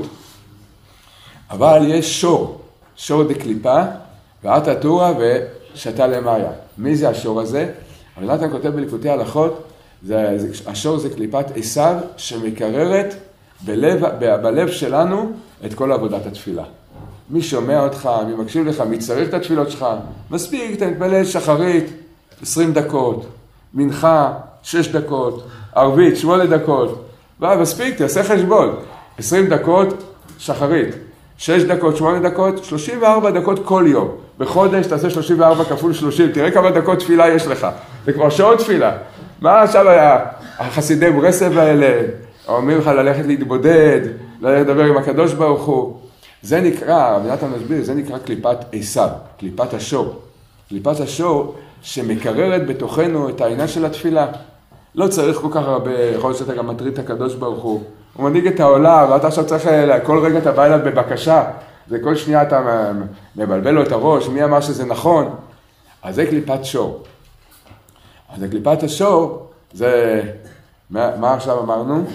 אבל יש שור דקליפה, ועתה טורה ושתה למאיה. מי זה השור הזה? אבל נתן כותב בליקוטי הלכות, השור זה קליפת עשיו שמקררת בלב שלנו את כל עבודת התפילה. מי שומע אותך, מי מקשיב לך, מי צריך את התפילות שלך, מספיק, אתה מתפלל שחרית, 20 דקות, מנחה, 6 דקות, ערבית, 8 דקות, מספיק, תעשה חשבון, 20 דקות, שחרית, 6 דקות, 8 דקות, 34 דקות כל יום, בחודש תעשה 34 כפול 30, תראה כמה דקות תפילה יש לך, זה כבר שעות תפילה, מה עכשיו החסידי ברסלב האלה, אומרים לך ללכת להתבודד, לדבר עם הקדוש ברוך הוא, זה נקרא, נתן מסביר, זה נקרא קליפת עשיו, קליפת השור. קליפת השור שמקררת בתוכנו את העניין של התפילה. לא צריך כל כך הרבה, יכול להיות שאתה גם מטריד את הקדוש ברוך הוא. הוא מנהיג את העולם, ואתה עכשיו צריך, כל רגע אתה בא אליו בבקשה, וכל שנייה אתה מבלבל לו את הראש, מי אמר שזה נכון? אז זה קליפת שור. אז קליפת השור, זה, מה עכשיו אמרנו?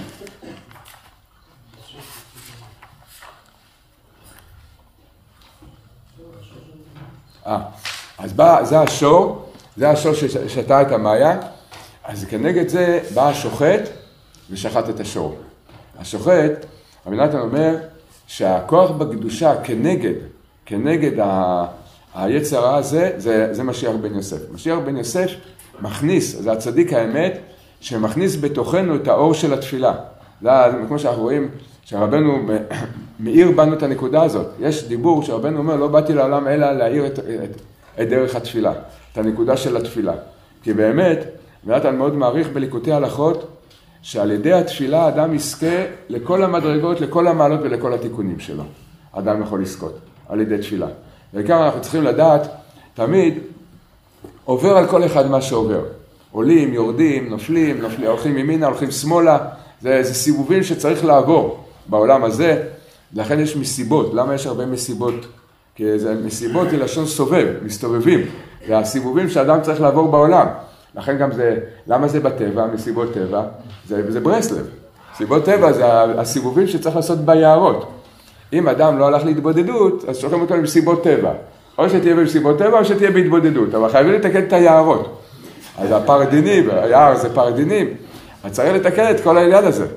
אז זה השור ששתה את המאיה, אז כנגד זה בא השוחט ושחט את השור. השוחט, רבי נתן אומר שהכוח בקדושה כנגד היצר הרע הזה, זה משיח בן יוסף. משיח בן יוסף מכניס, זה הצדיק האמת, שמכניס בתוכנו את האור של התפילה. זה כמו שאנחנו רואים, שהרבנו מאיר בנו את הנקודה הזאת. יש דיבור שהרבנו אומר, לא באתי לעולם אלא להאיר את דרך התפילה, את הנקודה של התפילה. כי באמת, נתן מאוד מעריך בליקוטי הלכות, שעל ידי התפילה האדם יזכה לכל המדרגות, לכל המעלות ולכל התיקונים שלו. האדם יכול לזכות על ידי תפילה. וכאן אנחנו צריכים לדעת, תמיד עובר על כל אחד מה שעובר. עולים, יורדים, נופלים, הולכים ימינה, הולכים שמאלה. זה סיבובים שצריך לעבור בעולם הזה. לכן יש מסיבות. למה יש הרבה מסיבות? כי זה מסיבות היא לשון סובב, מסתובבים. זה הסיבובים שאדם צריך לעבור בעולם. לכן גם זה, למה זה בטבע, מסיבות טבע? זה ברסלב. מסיבות טבע זה הסיבובים שצריך לעשות ביערות. אם אדם לא הלך להתבודדות, אז שולחים אותו למסיבות טבע. או שתהיה במסיבות טבע או שתהיה בהתבודדות. אבל חייבים לתקן את היערות. אז הפרדינים, היער זה פרדינים. אז צריך לתקן את כל העניין הזה.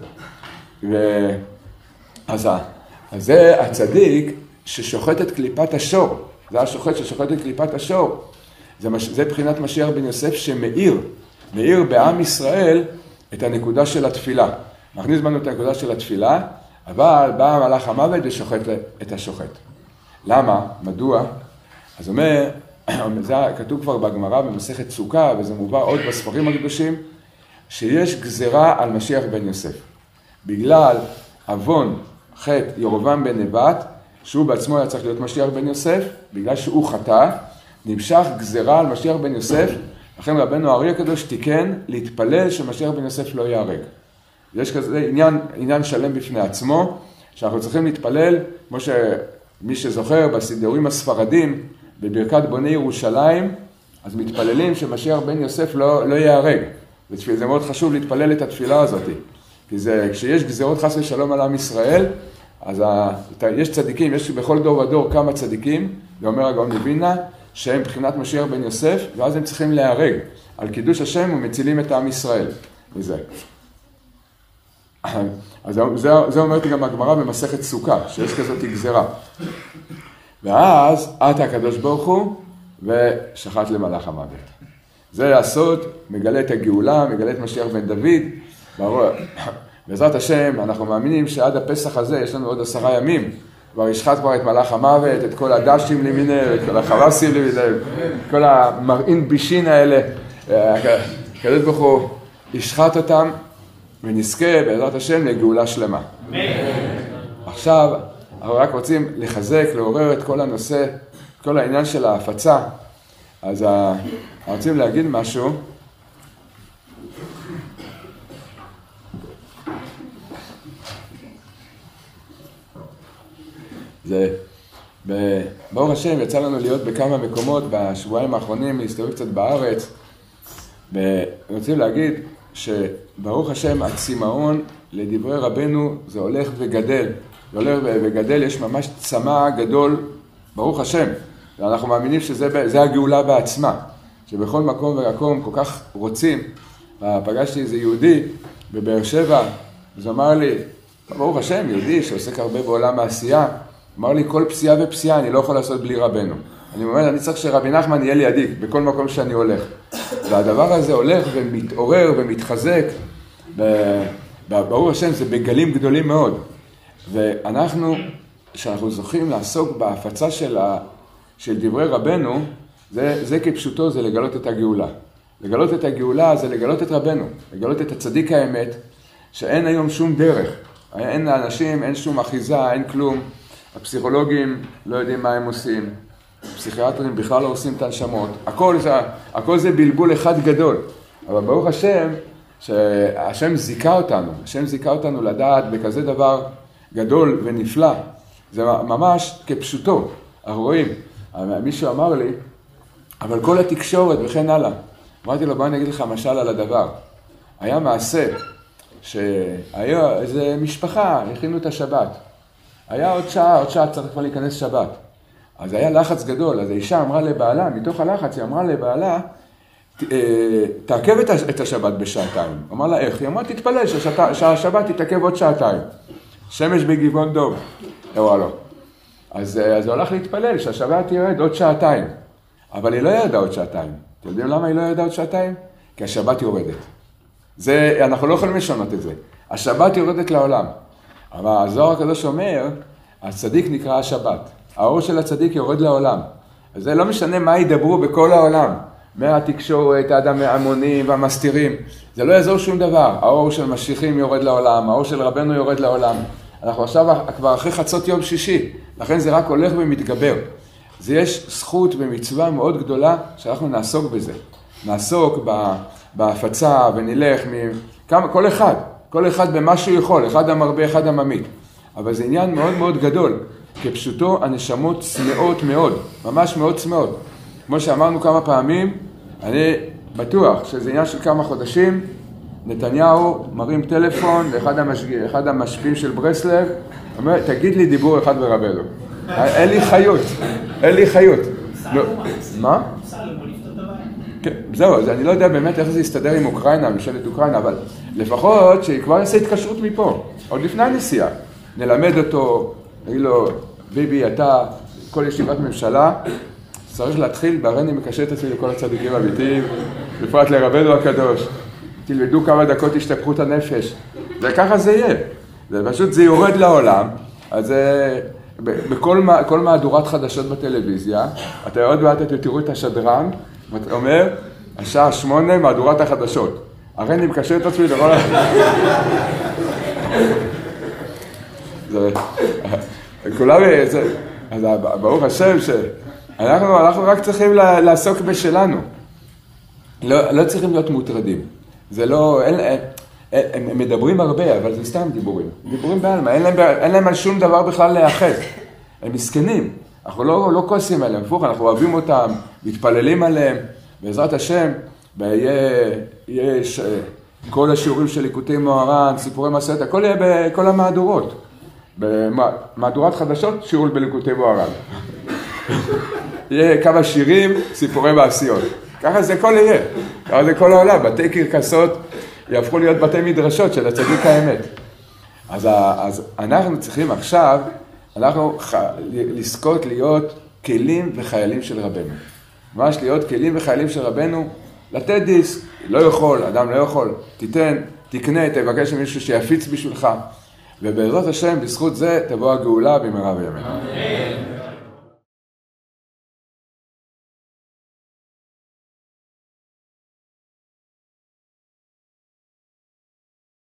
אז זה הצדיק ששוחט את קליפת השור. זה השוחט ששוחט את קליפת השור. זה בחינת משיח בן יוסף שמאיר בעם ישראל את הנקודה של התפילה. מכניס בנו את הנקודה של התפילה, אבל בא מלאך המוות ושוחט את השוחט. למה? מדוע? אז אומר, זה כתוב כבר בגמרא במסכת סוכה, וזה מובא עוד בספרים הקדושים, שיש גזרה על משיח בן יוסף. בגלל עוון חטא ירבעם בן נבט, שהוא בעצמו היה צריך להיות משיח בן יוסף, בגלל שהוא חטא, נמשך גזרה על משיח בן יוסף, לכן רבנו הארי הקדוש תיקן להתפלל שמשיח בן יוסף לא ייהרג. יש כזה עניין שלם בפני עצמו, שאנחנו צריכים להתפלל, כמו שמי שזוכר בסידורים הספרדים, בברכת בוני ירושלים, אז מתפללים שמשיח בן יוסף לא ייהרג. זה מאוד חשוב להתפלל את התפילה הזאת, כי כשיש גזרות חס ושלום על עם ישראל, אז יש צדיקים, יש בכל דור ודור כמה צדיקים, ואומר הגאון מווילנה, שהם בחינת משיח בן יוסף, ואז הם צריכים להיהרג על קידוש השם ומצילים את עם ישראל. וזה. אז זה אומרת גם הגמרא במסכת סוכה, שיש כזאת גזירה. ואז עתה הקדוש ברוך הוא ושחט למלאך המוות. זה הסוד, מגלה את הגאולה, מגלה את משיח בן דוד. בעזרת השם, אנחנו מאמינים שעד הפסח הזה יש לנו עוד 10 ימים. כבר ישחט כבר את מלאך המוות, את כל הדשים למיניהם, את כל החרסים למיניהם, כל המרעין בישין האלה. הקדוש ברוך הוא ישחט אותם ונזכה בעזרת השם לגאולה שלמה. עכשיו, אנחנו רק רוצים לחזק, לעורר את כל הנושא, כל העניין של ההפצה. אז רוצים להגיד משהו. ברוך השם יצא לנו להיות בכמה מקומות בשבועיים האחרונים, להסתובב קצת בארץ. ורוצים להגיד שברוך השם הצמאון לדברי רבנו זה הולך וגדל. זה הולך וגדל, יש ממש צמא גדול, ברוך השם. ואנחנו מאמינים שזה הגאולה בעצמה. שבכל מקום ומקום כל כך רוצים. פגשתי איזה יהודי בבאר שבע, אז אמר לי, ברוך השם, יהודי שעוסק הרבה בעולם העשייה, אמר לי, כל פסיעה ופסיעה אני לא יכול לעשות בלי רבנו. אני אומר, אני צריך שרבי נחמן יהיה לידי בכל מקום שאני הולך. והדבר הזה הולך ומתעורר ומתחזק, ברוך השם זה בגלים גדולים מאוד. ואנחנו, כשאנחנו זוכים לעסוק בהפצה של דברי רבנו, זה כפשוטו, זה לגלות את הגאולה. לגלות את הגאולה זה לגלות את רבנו, לגלות את הצדיק האמת, שאין היום שום דרך. אין לאנשים, אין שום אחיזה, אין כלום. הפסיכולוגים לא יודעים מה הם עושים. הפסיכיאטרים בכלל לא עושים את הנשמות. הכל זה בלבול אחד גדול. אבל ברוך השם, שהשם זיכה אותנו. השם זיכה אותנו לדעת בכזה דבר גדול ונפלא. זה ממש כפשוטו. אנחנו רואים. מישהו אמר לי, אבל כל התקשורת וכן הלאה. אמרתי לו, בוא אני אגיד לך משל על הדבר. היה מעשה שהיה איזה משפחה, הכינו את השבת. היה עוד שעה צריך כבר להיכנס שבת. אז היה לחץ גדול, אז האישה אמרה לבעלה, מתוך הלחץ היא אמרה לבעלה, תעכב את השבת בשעתיים. אמרה לה, איך? היא אמרה, תתפלל שהשבת תתעכב עוד שעתיים. שמש בגבעון דוב. אמרה לו. אז הוא הלך להתפלל שהשבת ירד עוד שעתיים. אבל היא לא ירדה עוד שעתיים. אתם יודעים למה היא לא ירדה עוד שעתיים? כי השבת יורדת. אנחנו לא יכולים לשנות את זה. השבת יורדת לעולם. אבל הזוהר הקדוש אומר, הצדיק נקרא השבת. האור של הצדיק יורד לעולם. אז זה לא משנה מה ידברו בכל העולם. מהתקשורת, עד המונים והמסתירים. זה לא יעזור שום דבר. האור של משיחים יורד לעולם, האור של רבנו יורד לעולם. אנחנו עכשיו כבר אחרי חצות יום שישי. לכן זה רק הולך ומתגבר. זה יש זכות ומצווה מאוד גדולה שאנחנו נעסוק בזה. נעסוק בהפצה ונלך כל אחד במה שהוא יכול, אחד המרבה, אחד הממית. אבל זה עניין מאוד מאוד גדול. כפשוטו הנשמות צמאות מאוד, ממש מאוד צמאות. כמו שאמרנו כמה פעמים, אני בטוח שזה עניין של כמה חודשים, נתניהו מרים טלפון לאחד המשפיעים של ברסלב, אומר, תגיד לי דיבור אחד ברבנו. אין לי חיות. מה? כן, זהו, אז אני לא יודע באמת איך זה יסתדר עם אוקראינה, ממשלת אוקראינה, אבל לפחות שכבר יעשה התקשרות מפה, עוד לפני הנסיעה. נלמד אותו, נגיד לו, ביבי, אתה, כל ישיבת ממשלה, צריך להתחיל, בהרי מקשר את עצמי לכל הצדיקים האמיתיים, בפרט לרבנו הקדוש. תלמדו כמה דקות השתפכות הנפש. וככה זה יהיה. זה פשוט, זה יורד לעולם, אז בכל מהדורת חדשות בטלוויזיה, אתה עוד מעט תראו את השדרן, ואתה אומר, השעה 8 מהדורת החדשות. הרי אני מקשר את עצמי לכל כולם, אז ברוך השם שאנחנו רק צריכים לעסוק בשלנו. לא צריכים להיות מוטרדים. זה לא, הם מדברים הרבה, אבל זה סתם דיבורים. דיבורים בעלמה, אין להם על שום דבר בכלל להיאחז. הם מסכנים. אנחנו לא כועסים עליהם, הפוך, אנחנו אוהבים אותם, מתפללים עליהם. בעזרת השם, יש כל השיעורים של ליקוטי מוהר"ן, סיפורי מסעת, הכל יהיה בכל המהדורות. במהדורת חדשות, שיעור בליקוטי מוהר"ן. יהיה כמה שירים, סיפורי מעשיות. ככה זה כל יהיה. ככה זה כל העולם. בתי קרקסות יהפכו להיות בתי מדרשות של הצדיק האמת. אז אנחנו צריכים עכשיו, לזכות להיות כלים וחיילים של רבנו. ממש להיות כלים וחיילים של רבנו, לתת דיסק, לא יכול, אדם לא יכול, תיתן, תקנה, תבקש ממישהו שיפיץ בשבילך, ובעזרת השם, בזכות זה, תבוא הגאולה במהרה בימינו.